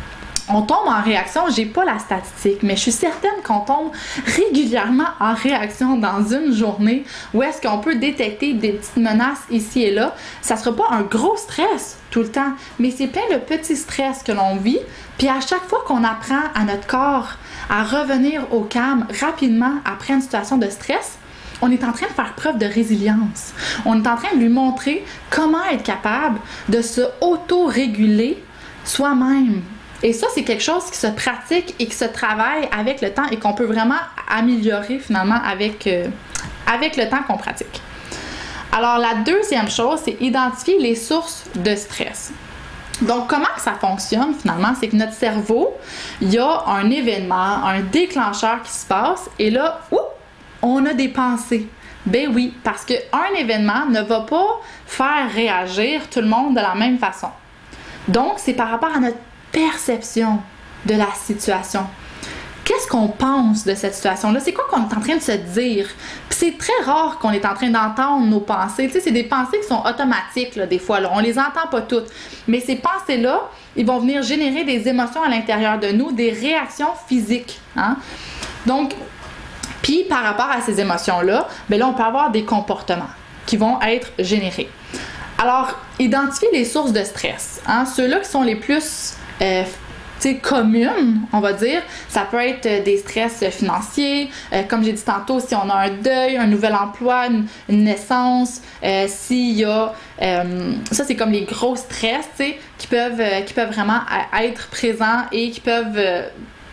On tombe en réaction, j'ai pas la statistique, mais je suis certaine qu'on tombe régulièrement en réaction dans une journée où est-ce qu'on peut détecter des petites menaces ici et là. Ça sera pas un gros stress tout le temps, mais c'est plein de petits stress que l'on vit. Puis à chaque fois qu'on apprend à notre corps à revenir au calme rapidement après une situation de stress, on est en train de faire preuve de résilience. On est en train de lui montrer comment être capable de se auto-réguler soi-même. Et ça, c'est quelque chose qui se pratique et qui se travaille avec le temps et qu'on peut vraiment améliorer finalement avec, euh, avec le temps qu'on pratique. Alors, la deuxième chose, c'est identifier les sources de stress. Donc, comment que ça fonctionne finalement? C'est que notre cerveau, il y a un événement, un déclencheur qui se passe et là, oups, on a des pensées. Ben oui, parce qu'un événement ne va pas faire réagir tout le monde de la même façon. Donc, c'est par rapport à notre perception de la situation. Qu'est-ce qu'on pense de cette situation-là? C'est quoi qu'on est en train de se dire? Puis c'est très rare qu'on est en train d'entendre nos pensées. Tu sais, c'est des pensées qui sont automatiques, là, des fois. Là. On les entend pas toutes. Mais ces pensées-là, ils vont venir générer des émotions à l'intérieur de nous, des réactions physiques. Hein? Donc, puis par rapport à ces émotions-là, bien là, on peut avoir des comportements qui vont être générés. Alors, identifier les sources de stress. Hein? Ceux-là qui sont les plus Euh, communes, on va dire. Ça peut être des stress financiers, euh, comme j'ai dit tantôt, si on a un deuil, un nouvel emploi, une, une naissance, euh, s'il y a... Euh, ça, c'est comme les gros stress, tu sais, qui peuvent, euh, qui peuvent vraiment être présents et qui peuvent euh,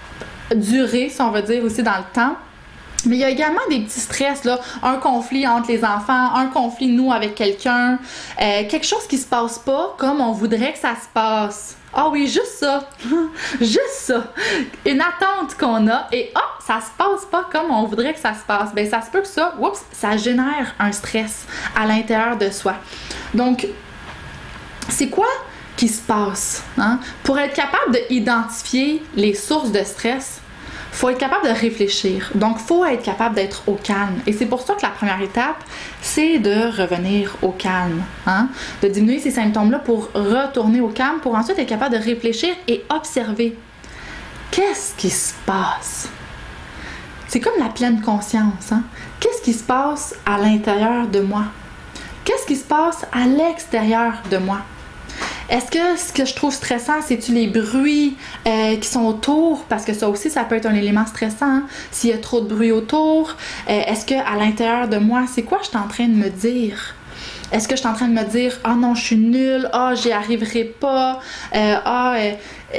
durer, si on veut dire, aussi dans le temps. Mais il y a également des petits stress, là, un conflit entre les enfants, un conflit, nous, avec quelqu'un, euh, quelque chose qui se passe pas comme on voudrait que ça se passe. Ah oui, juste ça, juste ça, une attente qu'on a et ah, oh, ça se passe pas comme on voudrait que ça se passe. Ben ça se peut que ça, oups, ça génère un stress à l'intérieur de soi. Donc, c'est quoi qui se passe? Hein? Pour être capable d'identifier les sources de stress, il faut être capable de réfléchir. Donc, il faut être capable d'être au calme. Et c'est pour ça que la première étape, c'est de revenir au calme. Hein? De diminuer ces symptômes-là pour retourner au calme, pour ensuite être capable de réfléchir et observer. Qu'est-ce qui se passe? C'est comme la pleine conscience. Hein? Qu'est-ce qui se passe à l'intérieur de moi? Qu'est-ce qui se passe à l'extérieur de moi? Est-ce que ce que je trouve stressant, c'est-tu les bruits euh, qui sont autour? Parce que ça aussi, ça peut être un élément stressant. Hein? S'il y a trop de bruit autour, euh, est-ce qu'à l'intérieur de moi, c'est quoi je suis en train de me dire? Est-ce que je suis en train de me dire « Ah non, je suis nulle. Ah, j'y arriverai pas. Euh, ah, euh,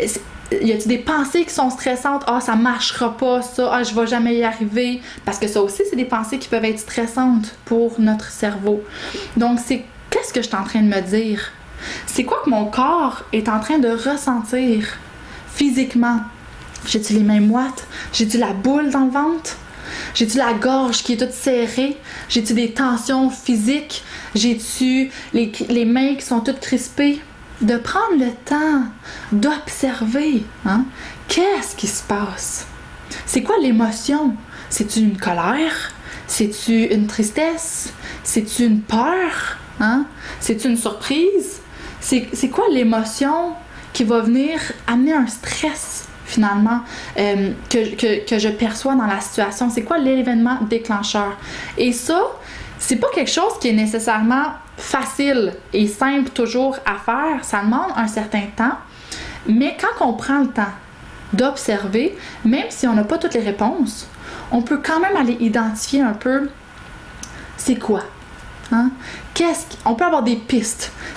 y a-t-il des pensées qui sont stressantes? Ah, ça marchera pas, ça. Ah, je vais jamais y arriver. » Parce que ça aussi, c'est des pensées qui peuvent être stressantes pour notre cerveau. Donc, c'est qu'est-ce que je suis en train de me dire? C'est quoi que mon corps est en train de ressentir physiquement? J'ai-tu les mains moites? J'ai-tu la boule dans le ventre? J'ai-tu la gorge qui est toute serrée? J'ai-tu des tensions physiques? J'ai-tu les, les mains qui sont toutes crispées? De prendre le temps d'observer. Hein? Qu'est-ce qui se passe? C'est quoi l'émotion? C'est-tu une colère? C'est-tu une tristesse? C'est-tu une peur? Hein? C'est-tu une surprise? C'est, c'est quoi l'émotion qui va venir amener un stress, finalement, euh, que, que, que je perçois dans la situation? C'est quoi l'événement déclencheur? Et ça, c'est pas quelque chose qui est nécessairement facile et simple toujours à faire. Ça demande un certain temps. Mais quand on prend le temps d'observer, même si on n'a pas toutes les réponses, on peut quand même aller identifier un peu c'est quoi. Hein? Qu'est-ce qu'on peut avoir des pistes.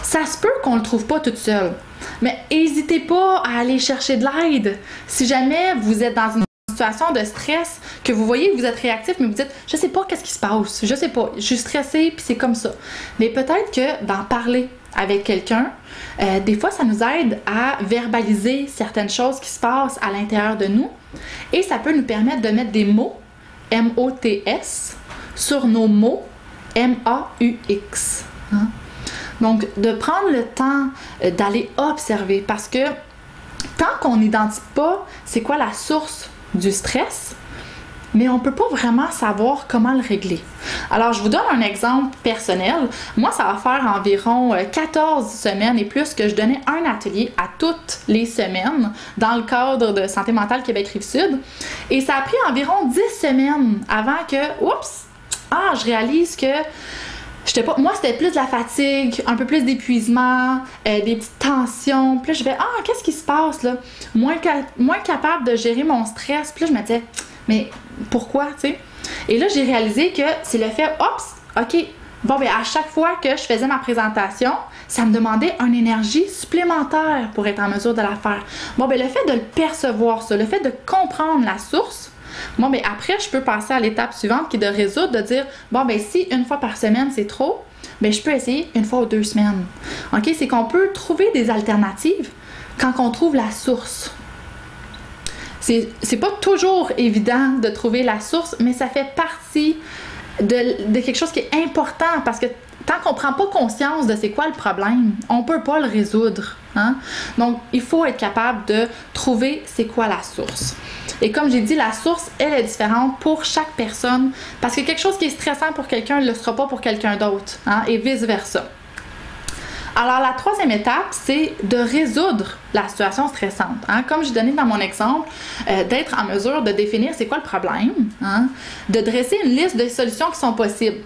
Ça se peut qu'on le trouve pas toute seule. Mais n'hésitez pas à aller chercher de l'aide. Si jamais vous êtes dans une situation de stress, que vous voyez que vous êtes réactif, mais vous dites « je sais pas qu'est-ce qui se passe, je sais pas, je suis stressée, puis c'est comme ça ». Mais peut-être que d'en parler avec quelqu'un, euh, des fois, ça nous aide à verbaliser certaines choses qui se passent à l'intérieur de nous et ça peut nous permettre de mettre des mots, M O T S, sur nos mots, M A U X. Hein? Donc, de prendre le temps d'aller observer parce que tant qu'on n'identifie pas c'est quoi la source du stress, mais on ne peut pas vraiment savoir comment le régler. Alors, je vous donne un exemple personnel. Moi, ça va faire environ quatorze semaines et plus que je donnais un atelier à toutes les semaines dans le cadre de Santé mentale Québec Rive-Sud. Et ça a pris environ dix semaines avant que, oups, ah, je réalise que j'étais pas, moi, c'était plus de la fatigue, un peu plus d'épuisement, euh, des petites tensions. Puis là, je vais, ah, qu'est-ce qui se passe là? Moins, ca- moins capable de gérer mon stress. Puis là, je me disais, mais pourquoi, tu sais? Et là, j'ai réalisé que c'est le fait, oups, OK, bon, ben à chaque fois que je faisais ma présentation, ça me demandait une énergie supplémentaire pour être en mesure de la faire. Bon, ben le fait de le percevoir, ça, le fait de comprendre la source, bon, ben après, je peux passer à l'étape suivante qui est de résoudre, de dire, bon, ben si une fois par semaine, c'est trop, ben je peux essayer une fois ou deux semaines. OK? C'est qu'on peut trouver des alternatives quand on trouve la source. C'est, c'est pas toujours évident de trouver la source, mais ça fait partie de, de quelque chose qui est important parce que tant qu'on prend pas conscience de c'est quoi le problème, on peut pas le résoudre. Hein? Donc, il faut être capable de trouver c'est quoi la source. Et comme j'ai dit, la source, elle est différente pour chaque personne parce que quelque chose qui est stressant pour quelqu'un ne le sera pas pour quelqu'un d'autre, hein? Et vice-versa. Alors, la troisième étape, c'est de résoudre la situation stressante. Hein? Comme j'ai donné dans mon exemple, euh, d'être en mesure de définir c'est quoi le problème, hein? De dresser une liste de solutions qui sont possibles.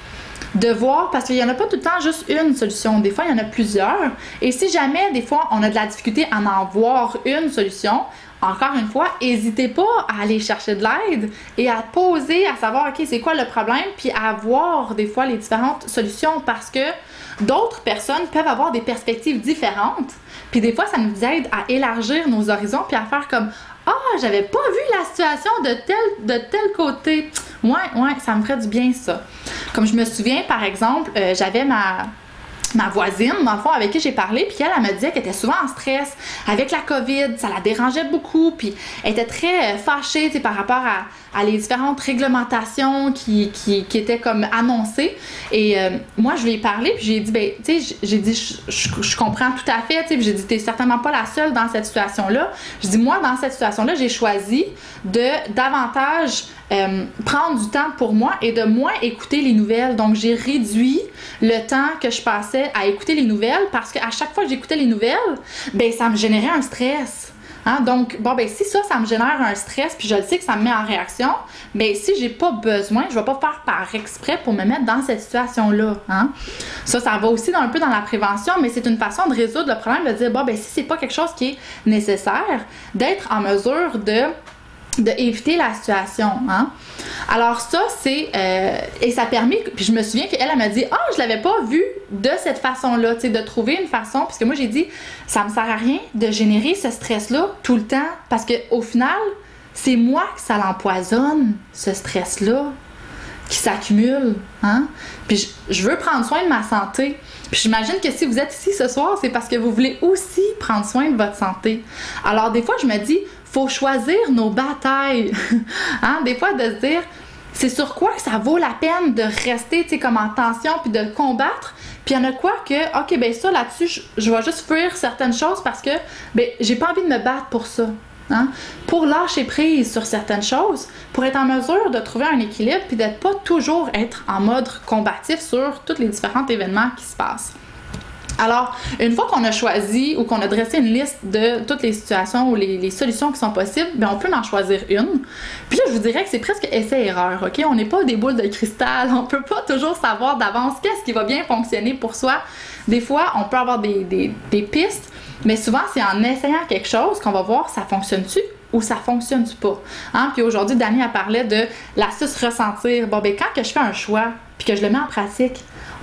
De voir, parce qu'il n'y en a pas tout le temps juste une solution, des fois il y en a plusieurs. Et si jamais, des fois, on a de la difficulté à en voir une solution, encore une fois, n'hésitez pas à aller chercher de l'aide et à poser, à savoir, OK, c'est quoi le problème, puis à voir des fois les différentes solutions parce que d'autres personnes peuvent avoir des perspectives différentes. Puis des fois, ça nous aide à élargir nos horizons puis à faire comme « Ah, j'avais pas vu la situation de tel, de tel côté. » Ouais, ouais, ça me ferait du bien ça. Comme je me souviens, par exemple, euh, j'avais ma... ma voisine, dans le fond, avec qui j'ai parlé, puis elle, elle me disait qu'elle était souvent en stress avec la COVID, ça la dérangeait beaucoup, puis elle était très fâchée, tu sais, par rapport à, à les différentes réglementations qui, qui, qui étaient comme annoncées. Et euh, moi, je lui ai parlé, puis j'ai dit, ben, tu sais, j'ai dit, je, je, je comprends tout à fait, tu sais, puis j'ai dit, t'es certainement pas la seule dans cette situation-là. Je dis, moi, dans cette situation-là, j'ai choisi de davantage Euh, prendre du temps pour moi et de moins écouter les nouvelles. Donc, j'ai réduit le temps que je passais à écouter les nouvelles parce qu'à chaque fois que j'écoutais les nouvelles, ben ça me générait un stress. Hein? Donc, bon, ben si ça, ça me génère un stress puis je le sais que ça me met en réaction, ben si j'ai pas besoin, je vais pas faire par exprès pour me mettre dans cette situation-là. Hein? Ça, ça va aussi dans, un peu dans la prévention, mais c'est une façon de résoudre le problème, de dire, bon, ben si c'est pas quelque chose qui est nécessaire, d'être en mesure de de éviter la situation. Hein? Alors ça, c'est... Euh, et ça a permis... Puis je me souviens qu'elle, elle m'a dit « Ah, je l'avais pas vu de cette façon-là. » Tu sais, de trouver une façon... Parce que moi, j'ai dit, ça me sert à rien de générer ce stress-là tout le temps. Parce qu'au final, c'est moi que ça l'empoisonne, ce stress-là, qui s'accumule. Hein? Puis je, je veux prendre soin de ma santé. Puis j'imagine que si vous êtes ici ce soir, c'est parce que vous voulez aussi prendre soin de votre santé. Alors des fois, je me dis... faut choisir nos batailles. Hein? Des fois, de se dire, c'est sur quoi que ça vaut la peine de rester, tu sais, comme en tension, puis de combattre. Puis il y en a quoi que, OK, ben ça, là-dessus, je, je vais juste fuir certaines choses parce que, ben, j'ai pas envie de me battre pour ça. Hein? Pour lâcher prise sur certaines choses, pour être en mesure de trouver un équilibre, puis d'être pas toujours être en mode combatif sur tous les différents événements qui se passent. Alors, une fois qu'on a choisi ou qu'on a dressé une liste de toutes les situations ou les, les solutions qui sont possibles, bien, on peut en choisir une. Puis là, je vous dirais que c'est presque essai-erreur, OK? On n'est pas des boules de cristal, on peut pas toujours savoir d'avance qu'est-ce qui va bien fonctionner pour soi. Des fois, on peut avoir des, des, des pistes, mais souvent, c'est en essayant quelque chose qu'on va voir ça fonctionne-tu ou ça fonctionne-tu pas. Hein? Puis aujourd'hui, Dani a parlé de l'astuce ressentir. Bon, ben quand que je fais un choix puis que je le mets en pratique,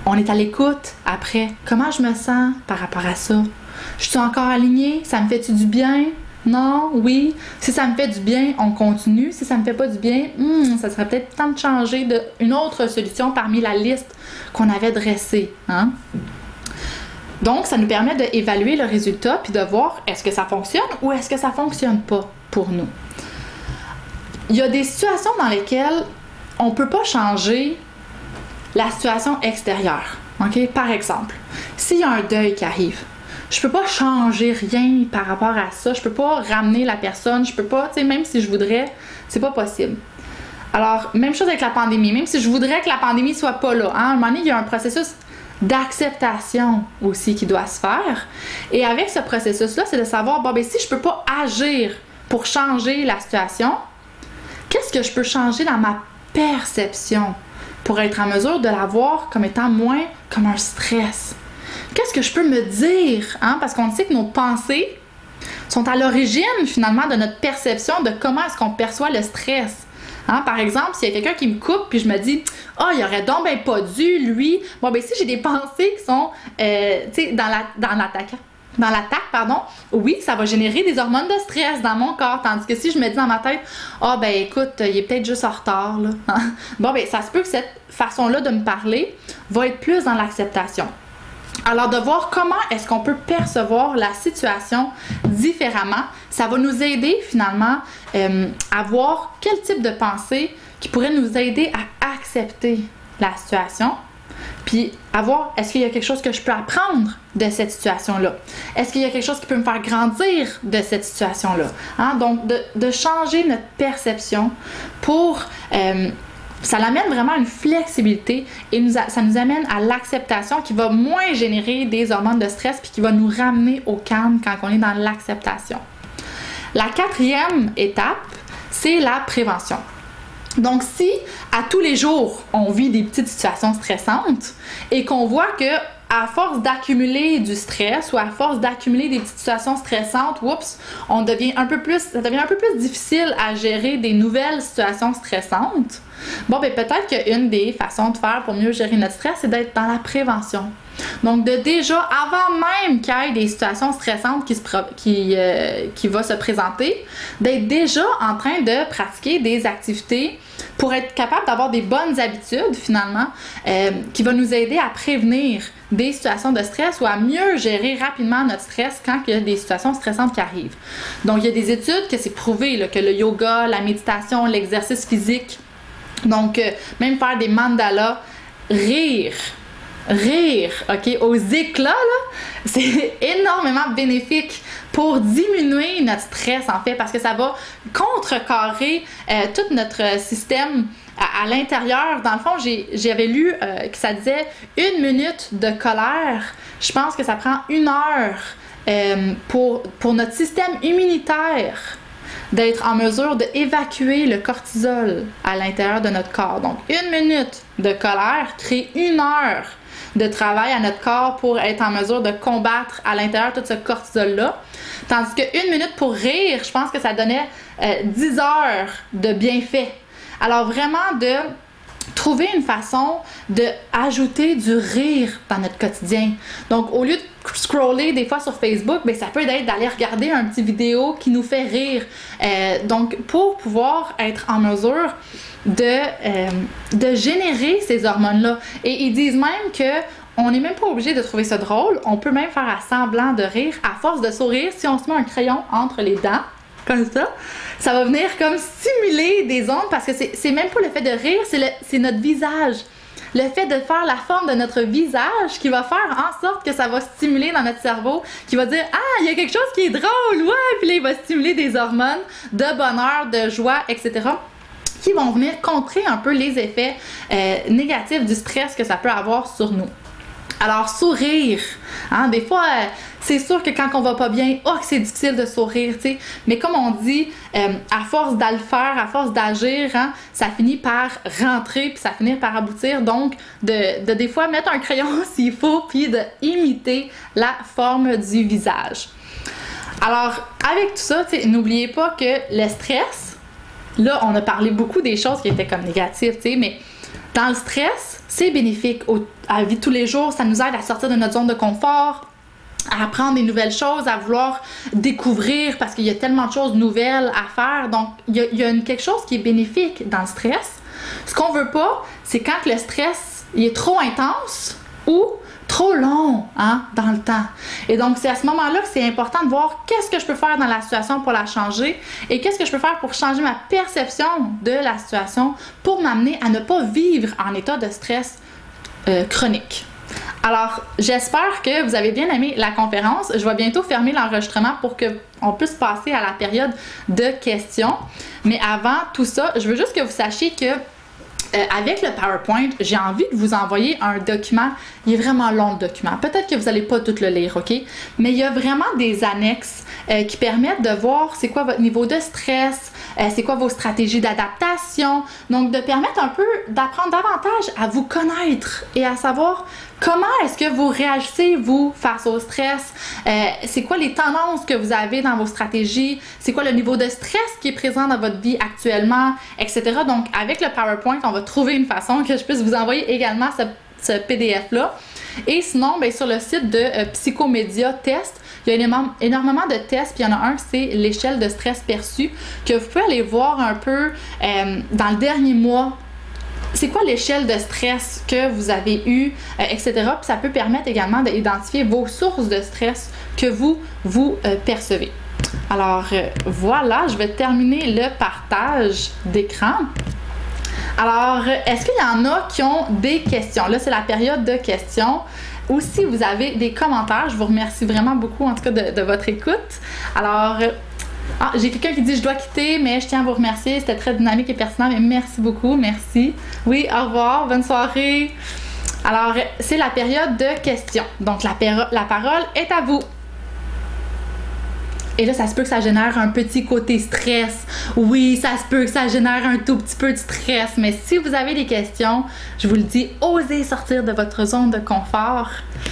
on est à l'écoute après. Comment je me sens par rapport à ça? Je suis encore alignée? Ça me fait-tu du bien? Non? Oui? Si ça me fait du bien, on continue. Si ça me fait pas du bien, hmm, ça serait peut-être temps de changer de une autre solution parmi la liste qu'on avait dressée. Hein? Donc, ça nous permet d'évaluer le résultat puis de voir est-ce que ça fonctionne ou est-ce que ça fonctionne pas pour nous. Il y a des situations dans lesquelles on peut pas changer la situation extérieure. Okay? Par exemple, s'il y a un deuil qui arrive, je peux pas changer rien par rapport à ça. Je peux pas ramener la personne. Je peux pas, tu sais, même si je voudrais, c'est pas possible. Alors, même chose avec la pandémie. Même si je voudrais que la pandémie soit pas là, hein, à un moment donné, il y a un processus d'acceptation aussi qui doit se faire. Et avec ce processus-là, c'est de savoir, bon, ben si je peux pas agir pour changer la situation, qu'est-ce que je peux changer dans ma perception pour être en mesure de la voir comme étant moins comme un stress? Qu'est-ce que je peux me dire? Hein? Parce qu'on sait que nos pensées sont à l'origine, finalement, de notre perception de comment est-ce qu'on perçoit le stress. Hein? Par exemple, s'il y a quelqu'un qui me coupe puis je me dis « Ah, oh, il aurait donc ben pas dû, lui. » Bon, ben si j'ai des pensées qui sont, euh, tu sais, dans la, dans l'attaque, dans l'attaque, pardon, oui, ça va générer des hormones de stress dans mon corps. Tandis que si je me dis dans ma tête « Ah, oh, ben écoute, il est peut-être juste en retard, là. » Bon, ben ça se peut que cette façon-là de me parler va être plus dans l'acceptation. Alors, de voir comment est-ce qu'on peut percevoir la situation différemment, ça va nous aider finalement euh, à voir quel type de pensée qui pourrait nous aider à accepter la situation, puis à voir est-ce qu'il y a quelque chose que je peux apprendre de cette situation-là. Est-ce qu'il y a quelque chose qui peut me faire grandir de cette situation-là? Hein? Donc, de, de changer notre perception pour... Euh, ça l'amène vraiment à une flexibilité et nous a, ça nous amène à l'acceptation qui va moins générer des hormones de stress puis qui va nous ramener au calme quand on est dans l'acceptation. La quatrième étape, c'est la prévention. Donc, si à tous les jours, on vit des petites situations stressantes et qu'on voit que à force d'accumuler du stress ou à force d'accumuler des petites situations stressantes, oups, on devient un peu plus, ça devient un peu plus difficile à gérer des nouvelles situations stressantes. Bon, ben peut-être qu'une des façons de faire pour mieux gérer notre stress, c'est d'être dans la prévention. Donc, de déjà, avant même qu'il y ait des situations stressantes qui, se pro- qui, euh, qui vont se présenter, d'être déjà en train de pratiquer des activités pour être capable d'avoir des bonnes habitudes, finalement, euh, qui vont nous aider à prévenir des situations de stress ou à mieux gérer rapidement notre stress quand il y a des situations stressantes qui arrivent. Donc, il y a des études que c'est prouvé là, que le yoga, la méditation, l'exercice physique, donc euh, même faire des mandalas, rire, rire, ok, aux éclats, là, c'est énormément bénéfique pour diminuer notre stress, en fait, parce que ça va contrecarrer euh, tout notre système à, à l'intérieur. Dans le fond, j'ai, j'avais lu euh, que ça disait une minute de colère. Je pense que ça prend une heure euh, pour, pour notre système immunitaire d'être en mesure d'évacuer le cortisol à l'intérieur de notre corps. Donc, une minute de colère crée une heure de travail à notre corps pour être en mesure de combattre à l'intérieur tout ce cortisol-là. Tandis qu'une minute pour rire, je pense que ça donnait euh, dix heures de bienfaits. Alors, vraiment de trouver une façon d'ajouter du rire dans notre quotidien. Donc, au lieu de scroller des fois sur Facebook, bien, ça peut être d'aller regarder un petit vidéo qui nous fait rire. Euh, donc, pour pouvoir être en mesure de, euh, de générer ces hormones-là. Et ils disent même que on n'est même pas obligé de trouver ça drôle. On peut même faire à semblant de rire. À force de sourire, si on se met un crayon entre les dents, comme ça, ça va venir comme stimuler des ondes parce que c'est, c'est même pas le fait de rire, c'est, le, c'est notre visage. Le fait de faire la forme de notre visage qui va faire en sorte que ça va stimuler dans notre cerveau, qui va dire « Ah, il y a quelque chose qui est drôle, ouais! » Puis là, il va stimuler des hormones de bonheur, de joie, et cetera qui vont venir contrer un peu les effets euh, négatifs du stress que ça peut avoir sur nous. Alors, sourire, hein, des fois, euh, c'est sûr que quand on va pas bien, oh, que c'est difficile de sourire, tu sais, mais comme on dit, euh, à force de le faire, à force d'agir, hein, ça finit par rentrer, puis ça finit par aboutir, donc, de, de des fois mettre un crayon s'il faut, puis de imiter la forme du visage. Alors, avec tout ça, tu sais, n'oubliez pas que le stress, là, on a parlé beaucoup des choses qui étaient comme négatives, tu sais, mais dans le stress, c'est bénéfique au, à la vie de tous les jours. Ça nous aide à sortir de notre zone de confort, à apprendre des nouvelles choses, à vouloir découvrir parce qu'il y a tellement de choses nouvelles à faire. Donc, il y a, il y a une, quelque chose qui est bénéfique dans le stress. Ce qu'on veut pas, c'est quand le stress il est trop intense ou trop long hein, dans le temps. Et donc, c'est à ce moment-là que c'est important de voir qu'est-ce que je peux faire dans la situation pour la changer et qu'est-ce que je peux faire pour changer ma perception de la situation pour m'amener à ne pas vivre en état de stress euh, chronique. Alors, j'espère que vous avez bien aimé la conférence. Je vais bientôt fermer l'enregistrement pour qu'on puisse passer à la période de questions. Mais avant tout ça, je veux juste que vous sachiez que Euh, avec le PowerPoint, j'ai envie de vous envoyer un document. Il est vraiment long le document. Peut-être que vous n'allez pas tout le lire, OK? Mais il y a vraiment des annexes euh, qui permettent de voir c'est quoi votre niveau de stress, euh, c'est quoi vos stratégies d'adaptation. Donc, de permettre un peu d'apprendre davantage à vous connaître et à savoir comment est-ce que vous réagissez, vous, face au stress. Euh, c'est quoi les tendances que vous avez dans vos stratégies? C'est quoi le niveau de stress qui est présent dans votre vie actuellement, et cetera. Donc, avec le PowerPoint, on va trouver une façon que je puisse vous envoyer également ce, ce P D F-là. Et sinon, bien, sur le site de euh, Psychomédia Test, il y a énormément, énormément de tests, puis il y en a un, c'est l'échelle de stress perçu, que vous pouvez aller voir un peu euh, dans le dernier mois. C'est quoi l'échelle de stress que vous avez eu, euh, et cetera. Puis ça peut permettre également d'identifier vos sources de stress que vous, vous euh, percevez. Alors euh, voilà, je vais terminer le partage d'écran. Alors, est-ce qu'il y en a qui ont des questions? Là, c'est la période de questions. Ou si vous avez des commentaires, je vous remercie vraiment beaucoup, en tout cas, de, de votre écoute. Alors, ah, j'ai quelqu'un qui dit « Je dois quitter, mais je tiens à vous remercier. C'était très dynamique et pertinent. » Mais merci beaucoup, merci. Oui, au revoir, bonne soirée. Alors, c'est la période de questions. Donc, la, la parole est à vous. Et là, ça se peut que ça génère un petit côté stress. Oui, ça se peut que ça génère un tout petit peu de stress. Mais si vous avez des questions, je vous le dis, osez sortir de votre zone de confort.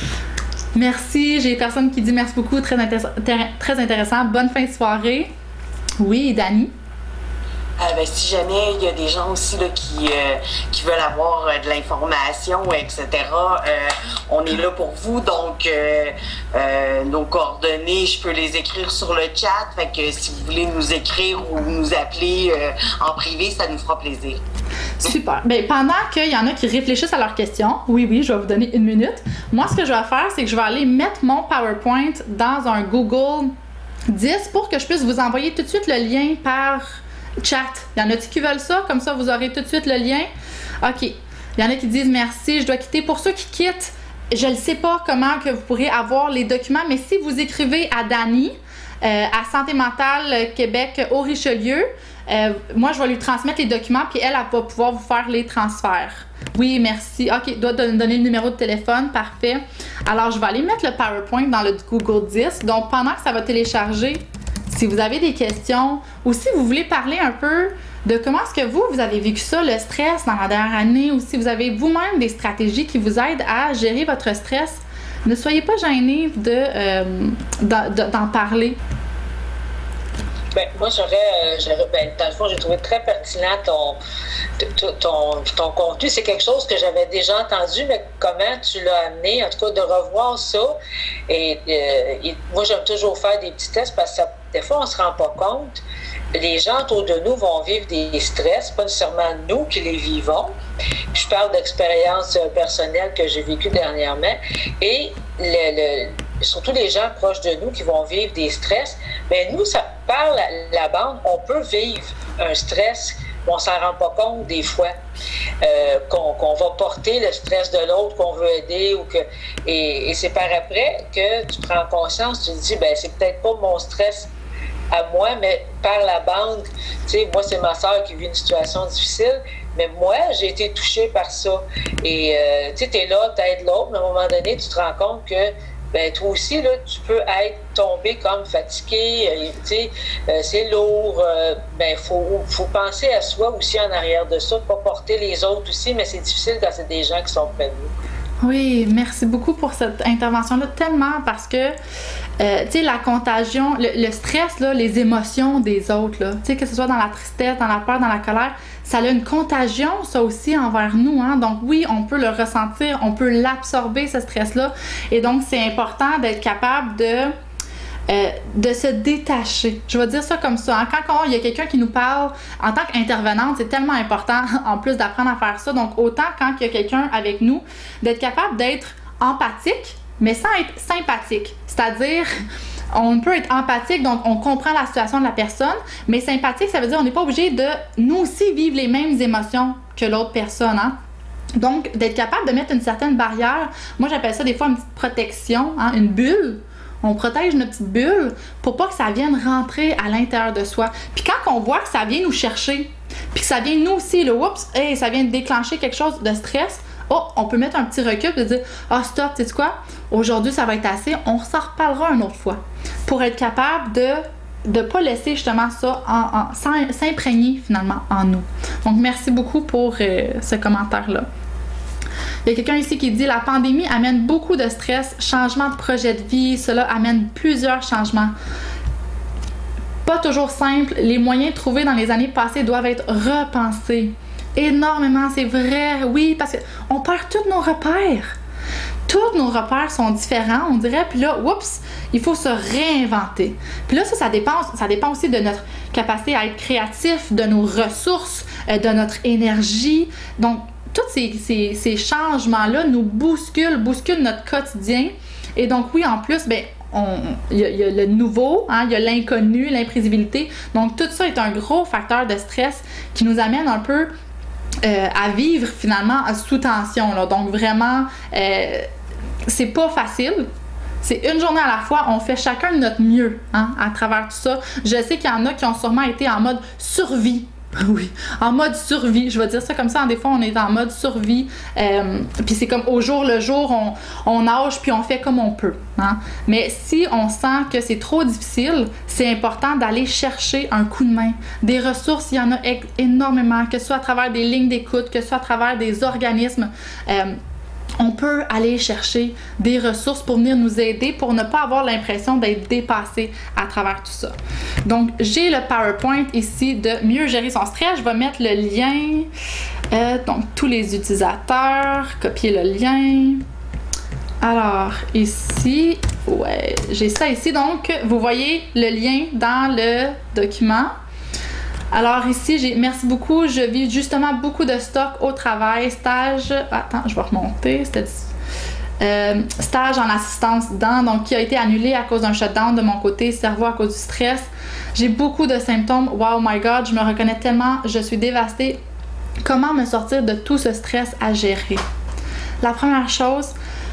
Merci. J'ai personne qui dit merci beaucoup. Très, intéress très intéressant. Bonne fin de soirée. Oui, Dani? Euh, ben, si jamais il y a des gens aussi là, qui, euh, qui veulent avoir euh, de l'information, et cetera, euh, on est là pour vous. Donc, euh, euh, nos coordonnées, je peux les écrire sur le chat. Fait que si vous voulez nous écrire ou nous appeler euh, en privé, ça nous fera plaisir. Super. Bien, pendant qu'il y en a qui réfléchissent à leurs questions, oui, oui, je vais vous donner une minute. Moi, ce que je vais faire, c'est que je vais aller mettre mon PowerPoint dans un Google dix pour que je puisse vous envoyer tout de suite le lien par chat. Il y en a-t-il qui veulent ça? Comme ça, vous aurez tout de suite le lien. OK. Il y en a qui disent merci, je dois quitter. Pour ceux qui quittent, je ne sais pas comment que vous pourrez avoir les documents, mais si vous écrivez à Dani, euh, à Santé mentale Québec au Richelieu, euh, moi, je vais lui transmettre les documents, puis elle, elle va pouvoir vous faire les transferts. Oui, merci. OK, il doit donner le numéro de téléphone. Parfait. Alors, je vais aller mettre le PowerPoint dans le Google dix. Donc, pendant que ça va télécharger, si vous avez des questions ou si vous voulez parler un peu de comment est-ce que vous, vous avez vécu ça, le stress dans la dernière année, ou si vous avez vous-même des stratégies qui vous aident à gérer votre stress, ne soyez pas gênés de, euh, d'en parler. Ben, moi, j'aurais, j'aurais ben, dans le fond, j'ai trouvé très pertinent ton, ton, ton, ton contenu. C'est quelque chose que j'avais déjà entendu, mais comment tu l'as amené, en tout cas, de revoir ça. Et, euh, et moi, j'aime toujours faire des petits tests parce que ça, des fois, on ne se rend pas compte. Les gens autour de nous vont vivre des stress, pas nécessairement nous qui les vivons. Je parle d'expérience personnelle que j'ai vécue dernièrement. Et le, le, surtout les gens proches de nous qui vont vivre des stress, bien nous, ça, par la, la bande, on peut vivre un stress, mais on ne s'en rend pas compte des fois, euh, qu'on qu'on va porter le stress de l'autre, qu'on veut aider. Ou que, et, et c'est par après que tu prends conscience, tu te dis, bien, c'est peut-être pas mon stress à moi, mais par la bande, tu sais, moi, c'est ma soeur qui vit une situation difficile, mais moi, j'ai été touchée par ça. Et, euh, tu sais, t'es là, t'aides l'autre, mais à un moment donné, tu te rends compte que, ben toi aussi, là, tu peux être tombé comme fatigué, euh, tu sais, euh, c'est lourd, euh, ben, faut, faut penser à soi aussi en arrière de ça, pas porter les autres aussi, mais c'est difficile quand c'est des gens qui sont près de nous. Oui, merci beaucoup pour cette intervention-là, tellement parce que, euh, tu sais, la contagion, le, le stress, là, les émotions des autres, tu sais, que ce soit dans la tristesse, dans la peur, dans la colère, ça a une contagion, ça aussi, envers nous, hein. Donc oui, on peut le ressentir, on peut l'absorber, ce stress-là, et donc c'est important d'être capable de... Euh, de se détacher. Je vais dire ça comme ça. Hein? Quand il y a quelqu'un qui nous parle en tant qu'intervenante, c'est tellement important en plus d'apprendre à faire ça. Donc autant quand il y a quelqu'un avec nous, d'être capable d'être empathique, mais sans être sympathique. C'est-à-dire, on peut être empathique, donc on comprend la situation de la personne, mais sympathique, ça veut dire qu'on n'est pas obligé de nous aussi vivre les mêmes émotions que l'autre personne. Hein? Donc, d'être capable de mettre une certaine barrière, moi j'appelle ça des fois une petite protection, hein? Une bulle. On protège notre petite bulle pour pas que ça vienne rentrer à l'intérieur de soi. Puis quand on voit que ça vient nous chercher, puis que ça vient nous aussi, le oups, hey, ça vient déclencher quelque chose de stress, oh, on peut mettre un petit recul et dire ah, oh, stop, tu sais quoi, aujourd'hui ça va être assez, on s'en reparlera une autre fois. Pour être capable de ne pas laisser justement ça en, en, s'imprégner finalement en nous. Donc merci beaucoup pour euh, ce commentaire-là. Il y a quelqu'un ici qui dit « La pandémie amène beaucoup de stress, changement de projet de vie, cela amène plusieurs changements. Pas toujours simple, les moyens trouvés dans les années passées doivent être repensés. Énormément, c'est vrai, oui, parce qu'on perd tous nos repères. Tous nos repères sont différents, on dirait, puis là, oups, il faut se réinventer. Puis là, ça, ça dépend, ça dépend aussi de notre capacité à être créatif, de nos ressources, de notre énergie. Donc, tous ces, ces, ces changements-là nous bousculent, bousculent notre quotidien. Et donc, oui, en plus, ben, il y, y a le nouveau, il hein, y a l'inconnu, l'imprévisibilité. Donc, tout ça est un gros facteur de stress qui nous amène un peu euh, à vivre finalement sous tension. Là. Donc, vraiment, euh, c'est pas facile. C'est une journée à la fois, on fait chacun de notre mieux hein, à travers tout ça. Je sais qu'il y en a qui ont sûrement été en mode survie. Oui, en mode survie, je vais dire ça comme ça, des fois on est en mode survie, euh, puis c'est comme au jour le jour, on, on nage puis on fait comme on peut. Hein? Mais si on sent que c'est trop difficile, c'est important d'aller chercher un coup de main. Des ressources, il y en a énormément, que ce soit à travers des lignes d'écoute, que ce soit à travers des organismes. Euh, on peut aller chercher des ressources pour venir nous aider, pour ne pas avoir l'impression d'être dépassé à travers tout ça. Donc, j'ai le PowerPoint ici de mieux gérer son stress. Je vais mettre le lien, euh, donc tous les utilisateurs, copier le lien. Alors, ici, ouais, j'ai ça ici. Donc, vous voyez le lien dans le document. Alors ici, j'ai merci beaucoup, je vis justement beaucoup de stock au travail, stage, attends, je vais remonter, c'était euh, stage en assistance dents, donc qui a été annulé à cause d'un shutdown de mon côté, cerveau à cause du stress. J'ai beaucoup de symptômes, wow my god, je me reconnais tellement, je suis dévastée. Comment me sortir de tout ce stress à gérer? La première chose,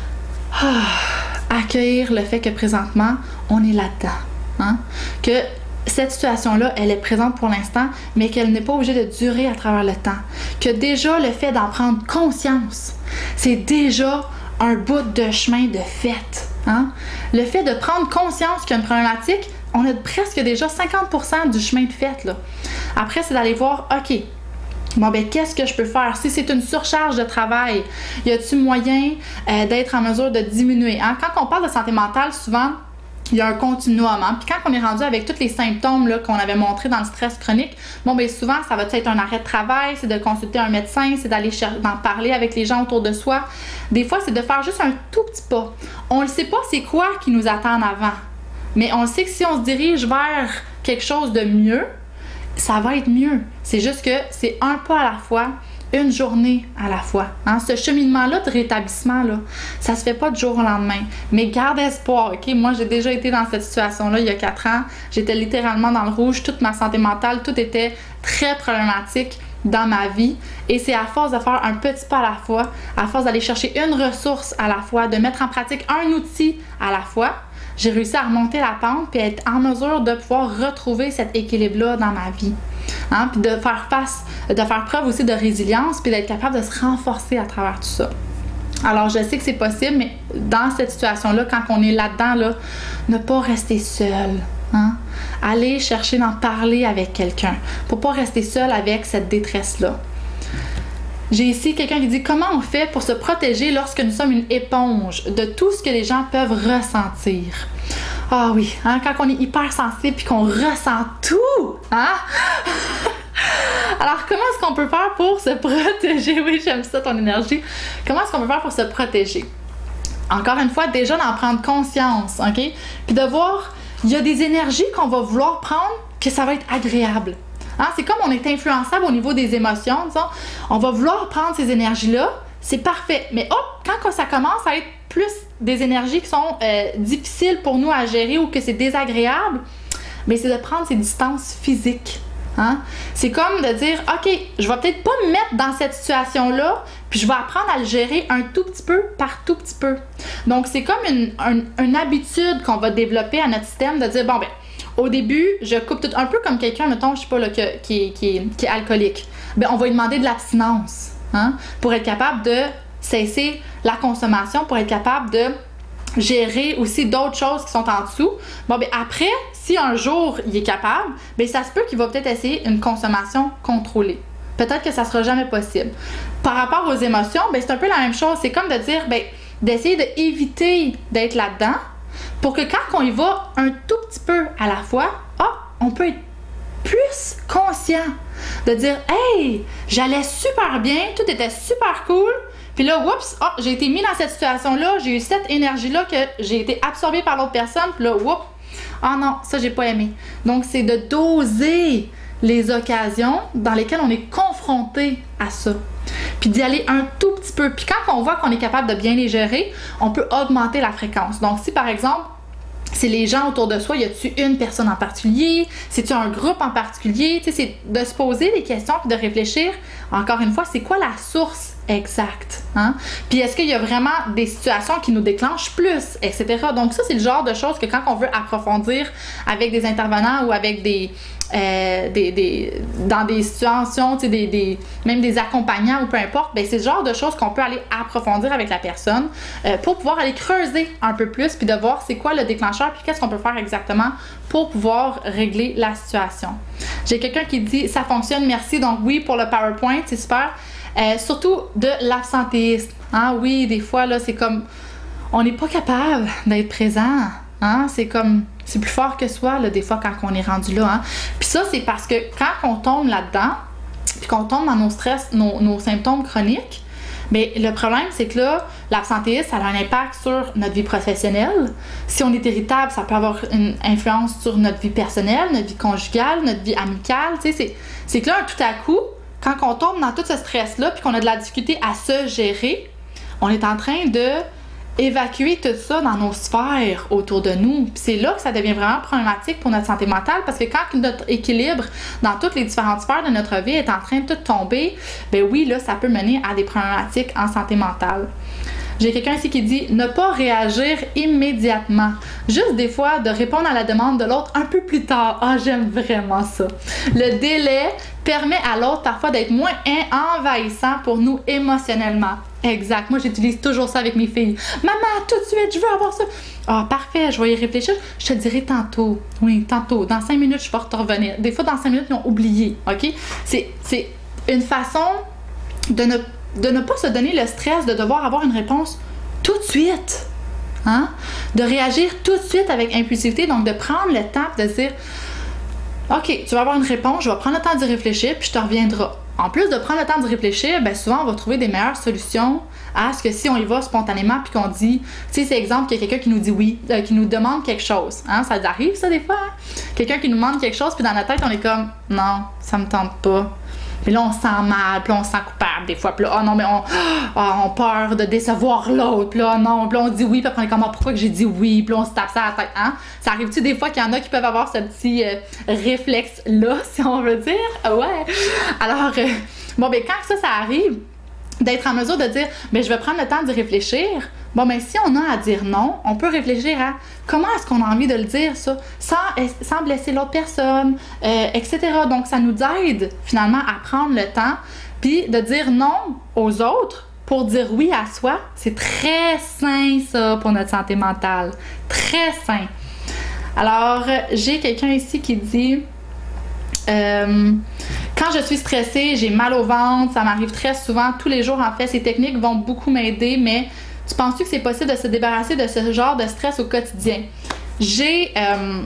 ah, accueillir le fait que présentement, on est là-dedans, hein? Que cette situation-là, elle est présente pour l'instant, mais qu'elle n'est pas obligée de durer à travers le temps. Que déjà, le fait d'en prendre conscience, c'est déjà un bout de chemin de fait. Hein? Le fait de prendre conscience qu'il y a une problématique, on a presque déjà cinquante pour cent du chemin de fait. Là. Après, c'est d'aller voir, OK, bon ben qu'est-ce que je peux faire? Si c'est une surcharge de travail, y a-t-il moyen euh, d'être en mesure de diminuer? Hein? Quand on parle de santé mentale, souvent, il y a un continuum. Hein? Puis quand on est rendu avec tous les symptômes là, qu'on avait montrés dans le stress chronique, bon bien souvent, ça va être un arrêt de travail, c'est de consulter un médecin, c'est d'aller d'en parler avec les gens autour de soi. Des fois, c'est de faire juste un tout petit pas. On ne sait pas c'est quoi qui nous attend en avant, mais on sait que si on se dirige vers quelque chose de mieux, ça va être mieux. C'est juste que c'est un pas à la fois, une journée à la fois. Hein? Ce cheminement-là de rétablissement, là, ça se fait pas du jour au lendemain. Mais garde espoir, OK? Moi, j'ai déjà été dans cette situation-là il y a quatre ans. J'étais littéralement dans le rouge. Toute ma santé mentale, tout était très problématique dans ma vie. Et c'est à force de faire un petit pas à la fois, à force d'aller chercher une ressource à la fois, de mettre en pratique un outil à la fois, j'ai réussi à remonter la pente puis être en mesure de pouvoir retrouver cet équilibre-là dans ma vie. Hein? Puis de faire face, de faire preuve aussi de résilience puis d'être capable de se renforcer à travers tout ça. Alors, je sais que c'est possible, mais dans cette situation-là, quand on est là-dedans, là, ne pas rester seul. Hein? Aller chercher d'en parler avec quelqu'un pour pas rester seul avec cette détresse-là. J'ai ici quelqu'un qui dit comment on fait pour se protéger lorsque nous sommes une éponge de tout ce que les gens peuvent ressentir. Ah oui, hein, quand on est hypersensible puis qu'on ressent tout, hein? Alors, comment est-ce qu'on peut faire pour se protéger? Oui, j'aime ça, ton énergie. Comment est-ce qu'on peut faire pour se protéger? Encore une fois, déjà d'en prendre conscience, OK? Puis de voir, il y a des énergies qu'on va vouloir prendre que ça va être agréable. Hein? C'est comme on est influençable au niveau des émotions, disons. On va vouloir prendre ces énergies-là, c'est parfait. Mais hop, quand ça commence à être plus des énergies qui sont euh, difficiles pour nous à gérer ou que c'est désagréable, bien, c'est de prendre ces distances physiques. Hein? C'est comme de dire, OK, je vais peut-être pas me mettre dans cette situation-là, puis je vais apprendre à le gérer un tout petit peu par tout petit peu. Donc, c'est comme une, une, une habitude qu'on va développer à notre système de dire, bon, ben, au début, je coupe tout, un peu comme quelqu'un, mettons, je sais pas, là, qui, qui, qui, qui est alcoolique. Ben, on va lui demander de l'abstinence, hein, pour être capable de cesser la consommation, pour être capable de gérer aussi d'autres choses qui sont en dessous. Bon, ben après, si un jour il est capable, ben ça se peut qu'il va peut-être essayer une consommation contrôlée. Peut-être que ça sera jamais possible. Par rapport aux émotions, ben c'est un peu la même chose. C'est comme de dire, ben d'essayer d'éviter d'être là-dedans pour que quand on y va un tout petit peu à la fois, ah, on peut être plus conscient de dire, hey, j'allais super bien, tout était super cool. Puis là, oups, oh, j'ai été mis dans cette situation-là, j'ai eu cette énergie-là que j'ai été absorbée par l'autre personne, puis là, oups, oh non, ça, j'ai pas aimé. Donc, c'est de doser les occasions dans lesquelles on est confronté à ça. Puis d'y aller un tout petit peu. Puis quand on voit qu'on est capable de bien les gérer, on peut augmenter la fréquence. Donc, si par exemple, c'est les gens autour de soi, y a-tu une personne en particulier? C'est-tu un groupe en particulier? Tu sais, c'est de se poser des questions puis de réfléchir, encore une fois, c'est quoi la source exacte? Hein? Puis est-ce qu'il y a vraiment des situations qui nous déclenchent plus, et cetera. Donc ça, c'est le genre de choses que quand on veut approfondir avec des intervenants ou avec des... Euh, des, des, dans des situations, tu sais, des, des, même des accompagnants ou peu importe, ben c'est le genre de choses qu'on peut aller approfondir avec la personne euh, pour pouvoir aller creuser un peu plus puis de voir c'est quoi le déclencheur puis qu'est-ce qu'on peut faire exactement pour pouvoir régler la situation. J'ai quelqu'un qui dit ça fonctionne, merci. Donc oui, pour le PowerPoint, c'est super. Euh, surtout de l'absentéisme. Hein? Oui, des fois, là, c'est comme on n'est pas capable d'être présent. Hein? C'est comme c'est plus fort que soi, là, des fois, quand on est rendu là. Hein? Puis ça, c'est parce que quand on tombe là-dedans, puis qu'on tombe dans nos stress, nos, nos symptômes chroniques, bien, le problème, c'est que là, l'absentéisme, ça a un impact sur notre vie professionnelle. Si on est irritable, ça peut avoir une influence sur notre vie personnelle, notre vie conjugale, notre vie amicale. Tu sais, c'est, c'est que là, tout à coup, quand on tombe dans tout ce stress-là, puis qu'on a de la difficulté à se gérer, on est en train de évacuer tout ça dans nos sphères autour de nous. Puis c'est là que ça devient vraiment problématique pour notre santé mentale, parce que quand notre équilibre dans toutes les différentes sphères de notre vie est en train de tout tomber, ben oui, là, ça peut mener à des problématiques en santé mentale. J'ai quelqu'un ici qui dit ne pas réagir immédiatement. Juste des fois de répondre à la demande de l'autre un peu plus tard. Ah, j'aime vraiment ça. Le délai permet à l'autre parfois d'être moins envahissant pour nous émotionnellement. Exact. Moi, j'utilise toujours ça avec mes filles. Maman, tout de suite, je veux avoir ça. Ah, parfait, je vais y réfléchir. Je te dirai tantôt. Oui, tantôt. Dans cinq minutes, je vais te revenir. Des fois, dans cinq minutes, ils ont oublié. OK? C'est, c'est une façon de ne de ne pas se donner le stress de devoir avoir une réponse tout de suite. Hein? De réagir tout de suite avec impulsivité. Donc, de prendre le temps de se dire OK, tu vas avoir une réponse, je vais prendre le temps d'y réfléchir, puis je te reviendrai. En plus de prendre le temps d'y réfléchir, bien souvent, on va trouver des meilleures solutions à ce que si on y va spontanément puis qu'on dit, tu sais, c'est exemple qu'il y a quelqu'un qui nous dit oui, euh, qui nous demande quelque chose. Hein? Ça arrive, ça, des fois. Hein? Quelqu'un qui nous demande quelque chose, puis dans notre tête, on est comme non, ça me tente pas. Puis là, on se sent mal, puis là, on se sent coupable des fois. Puis là, oh non, mais on, oh, on peur de décevoir l'autre. Puis là, oh non, puis là, on dit oui, puis après, on est comme, oh, pourquoi que j'ai dit oui? Puis là, on se tape ça à la tête. Hein? Ça arrive-tu des fois qu'il y en a qui peuvent avoir ce petit euh, réflexe-là, si on veut dire? Ouais. Alors, euh, bon, ben quand ça, ça arrive, d'être en mesure de dire, ben je vais prendre le temps d'y réfléchir. Bon, ben si on a à dire non, on peut réfléchir à comment est-ce qu'on a envie de le dire, ça, sans, sans blesser l'autre personne, euh, et cetera. Donc, ça nous aide finalement à prendre le temps, puis de dire non aux autres pour dire oui à soi. C'est très sain, ça, pour notre santé mentale. Très sain. Alors, j'ai quelqu'un ici qui dit... Euh, quand je suis stressée, j'ai mal au ventre, ça m'arrive très souvent, tous les jours en fait. Ces techniques vont beaucoup m'aider, mais tu penses-tu que c'est possible de se débarrasser de ce genre de stress au quotidien? J'ai... Euh,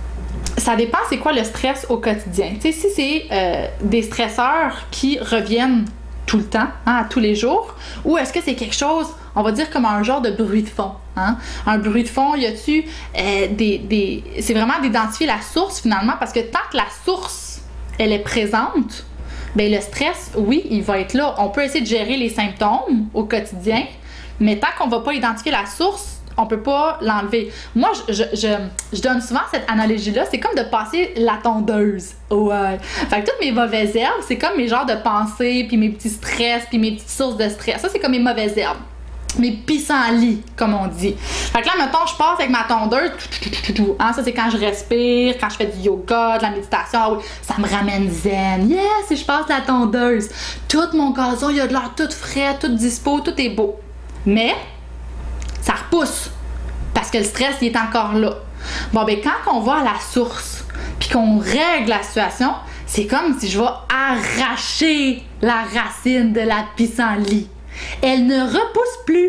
ça dépend c'est quoi le stress au quotidien. Tu sais, si c'est euh, des stresseurs qui reviennent tout le temps, hein, à tous les jours, ou est-ce que c'est quelque chose, on va dire comme un genre de bruit de fond, hein? Un bruit de fond, y a-tu euh, des, des... C'est vraiment d'identifier la source finalement, parce que tant que la source, elle est présente, bien le stress, oui, il va être là. On peut essayer de gérer les symptômes au quotidien, mais tant qu'on va pas identifier la source, on peut pas l'enlever. Moi, je, je, je, je donne souvent cette analogie-là, c'est comme de passer la tondeuse. Ouais. Fait que toutes mes mauvaises herbes, c'est comme mes genres de pensées, puis mes petits stress, puis mes petites sources de stress. Ça, c'est comme mes mauvaises herbes. Mes pissenlits, comme on dit. Fait que là, mettons, je passe avec ma tondeuse. Hein, ça, c'est quand je respire, quand je fais du yoga, de la méditation. Ah oui, ça me ramène zen. Yes, si je passe la tondeuse. Tout mon gazon, il a de l'air tout frais, tout dispo, tout est beau. Mais... ça repousse parce que le stress il est encore là. Bon ben quand on va à la source puis qu'on règle la situation, c'est comme si je vais arracher la racine de la pissenlit. Elle ne repousse plus.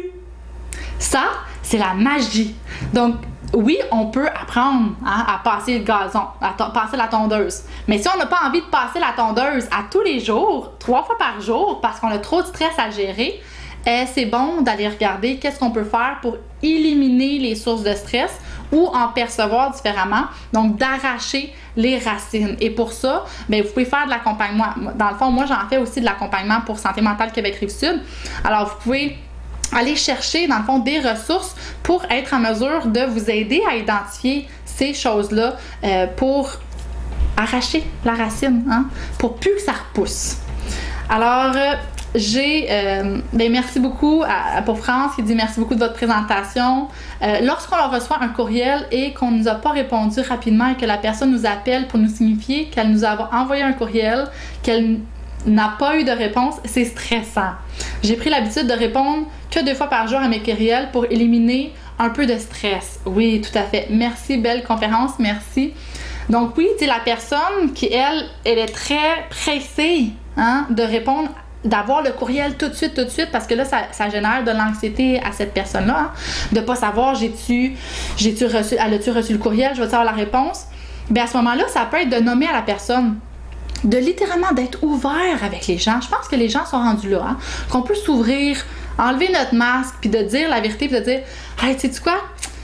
Ça, c'est la magie. Donc oui, on peut apprendre hein, à passer le gazon, à passer la tondeuse. Mais si on n'a pas envie de passer la tondeuse à tous les jours, trois fois par jour, parce qu'on a trop de stress à gérer, Eh, c'est bon d'aller regarder qu'est-ce qu'on peut faire pour éliminer les sources de stress ou en percevoir différemment, donc d'arracher les racines. Et pour ça, bien, vous pouvez faire de l'accompagnement. Dans le fond, moi, j'en fais aussi de l'accompagnement pour Santé mentale Québec Rive-Sud. Alors, vous pouvez aller chercher, dans le fond, des ressources pour être en mesure de vous aider à identifier ces choses-là euh, pour arracher la racine, hein, pour plus que ça repousse. Alors... Euh, J'ai, euh, ben merci beaucoup à, à, pour France qui dit merci beaucoup de votre présentation. Euh, Lorsqu'on reçoit un courriel et qu'on ne nous a pas répondu rapidement et que la personne nous appelle pour nous signifier qu'elle nous a envoyé un courriel, qu'elle n'a pas eu de réponse, c'est stressant. J'ai pris l'habitude de répondre que deux fois par jour à mes courriels pour éliminer un peu de stress. Oui, tout à fait. Merci, belle conférence, merci. Donc oui, tu sais, la personne qui, elle, elle est très pressée hein, de répondre d'avoir le courriel tout de suite, tout de suite, parce que là, ça, ça génère de l'anxiété à cette personne-là, hein, de pas savoir, j'ai-tu, j'ai-tu reçu, elle a-tu reçu le courriel, je vais savoir la réponse. Bien, à ce moment-là, ça peut être de nommer à la personne, de littéralement d'être ouvert avec les gens. Je pense que les gens sont rendus là, hein, qu'on peut s'ouvrir, enlever notre masque, puis de dire la vérité, puis de dire, hey, sais-tu quoi?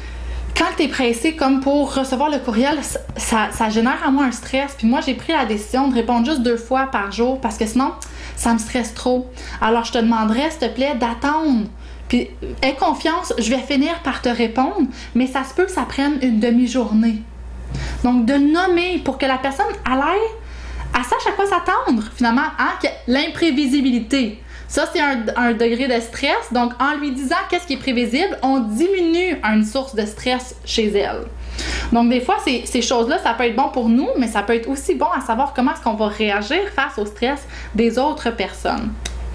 Quand tu es pressé comme pour recevoir le courriel, ça, ça, ça génère à moi un stress. Puis moi, j'ai pris la décision de répondre juste deux fois par jour parce que sinon, ça me stresse trop. Alors, je te demanderais, s'il te plaît, d'attendre. Puis, aie confiance, je vais finir par te répondre, mais ça se peut que ça prenne une demi-journée. Donc, de nommer pour que la personne, elle aille, elle sache à quoi s'attendre, finalement, hein, l'imprévisibilité. Ça, c'est un, un degré de stress. Donc, en lui disant qu'est-ce qui est prévisible, on diminue une source de stress chez elle. Donc, des fois, ces, ces choses-là, ça peut être bon pour nous, mais ça peut être aussi bon à savoir comment est-ce qu'on va réagir face au stress des autres personnes.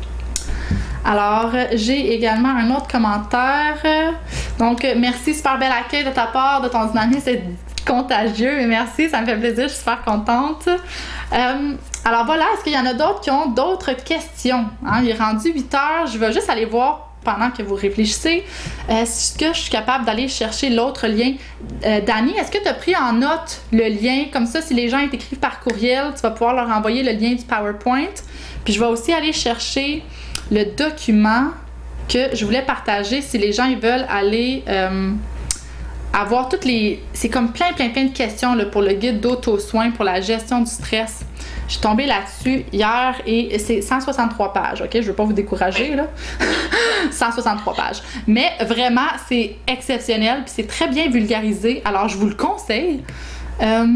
Alors, j'ai également un autre commentaire. Donc, merci, super bel accueil de ta part, de ton dynamisme, c'est contagieux. Et merci, ça me fait plaisir, je suis super contente. Euh, alors voilà, est-ce qu'il y en a d'autres qui ont d'autres questions? Hein? Il est rendu huit heures, je vais juste aller voir pendant que vous réfléchissez. Est-ce que je suis capable d'aller chercher l'autre lien? Euh, Dani, est-ce que tu as pris en note le lien? Comme ça, si les gens t'écrivent par courriel, tu vas pouvoir leur envoyer le lien du PowerPoint. Puis je vais aussi aller chercher le document que je voulais partager si les gens ils veulent aller euh, avoir toutes les... C'est comme plein, plein, plein de questions là, pour le guide d'auto-soin pour la gestion du stress. Je suis tombée là-dessus hier et c'est cent soixante-trois pages, ok? Je veux pas vous décourager, là. cent soixante-trois pages. Mais vraiment, c'est exceptionnel puis c'est très bien vulgarisé. Alors, je vous le conseille. Euh,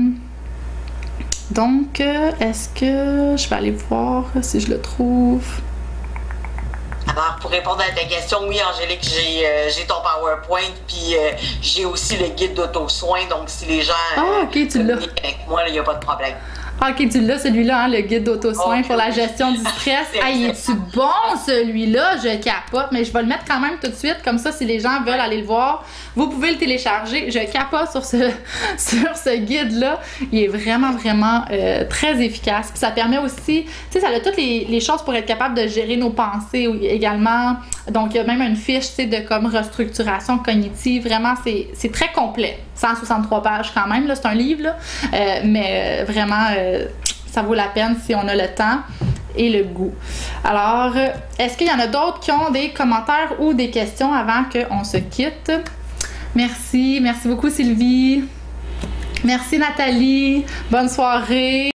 donc, est-ce que je vais aller voir si je le trouve? Alors, pour répondre à ta question, oui, Angélique, j'ai euh, j'ai ton PowerPoint, puis euh, j'ai aussi le guide d'auto-soin, donc si les gens ah, ok, tu l'as. avec moi, il n'y a pas de problème. Ah, ok, tu l'as celui-là, hein, le guide d'auto-soin Oh, pour la oui. gestion du stress. Hey, est-tu bon celui-là? Je capote, mais je vais le mettre quand même tout de suite, comme ça, si les gens veulent aller le voir, vous pouvez le télécharger. Je capote sur ce, sur ce guide-là. Il est vraiment, vraiment euh, très efficace. Puis ça permet aussi, tu sais, ça a toutes les, les choses pour être capable de gérer nos pensées également. Donc, il y a même une fiche, tu sais, de comme restructuration cognitive. Vraiment, c'est très complet. cent soixante-trois pages quand même, là, c'est un livre, là. Euh, mais euh, vraiment, euh, ça vaut la peine si on a le temps et le goût. Alors, euh, est-ce qu'il y en a d'autres qui ont des commentaires ou des questions avant qu'on se quitte? Merci, merci beaucoup Sylvie. Merci Nathalie. Bonne soirée.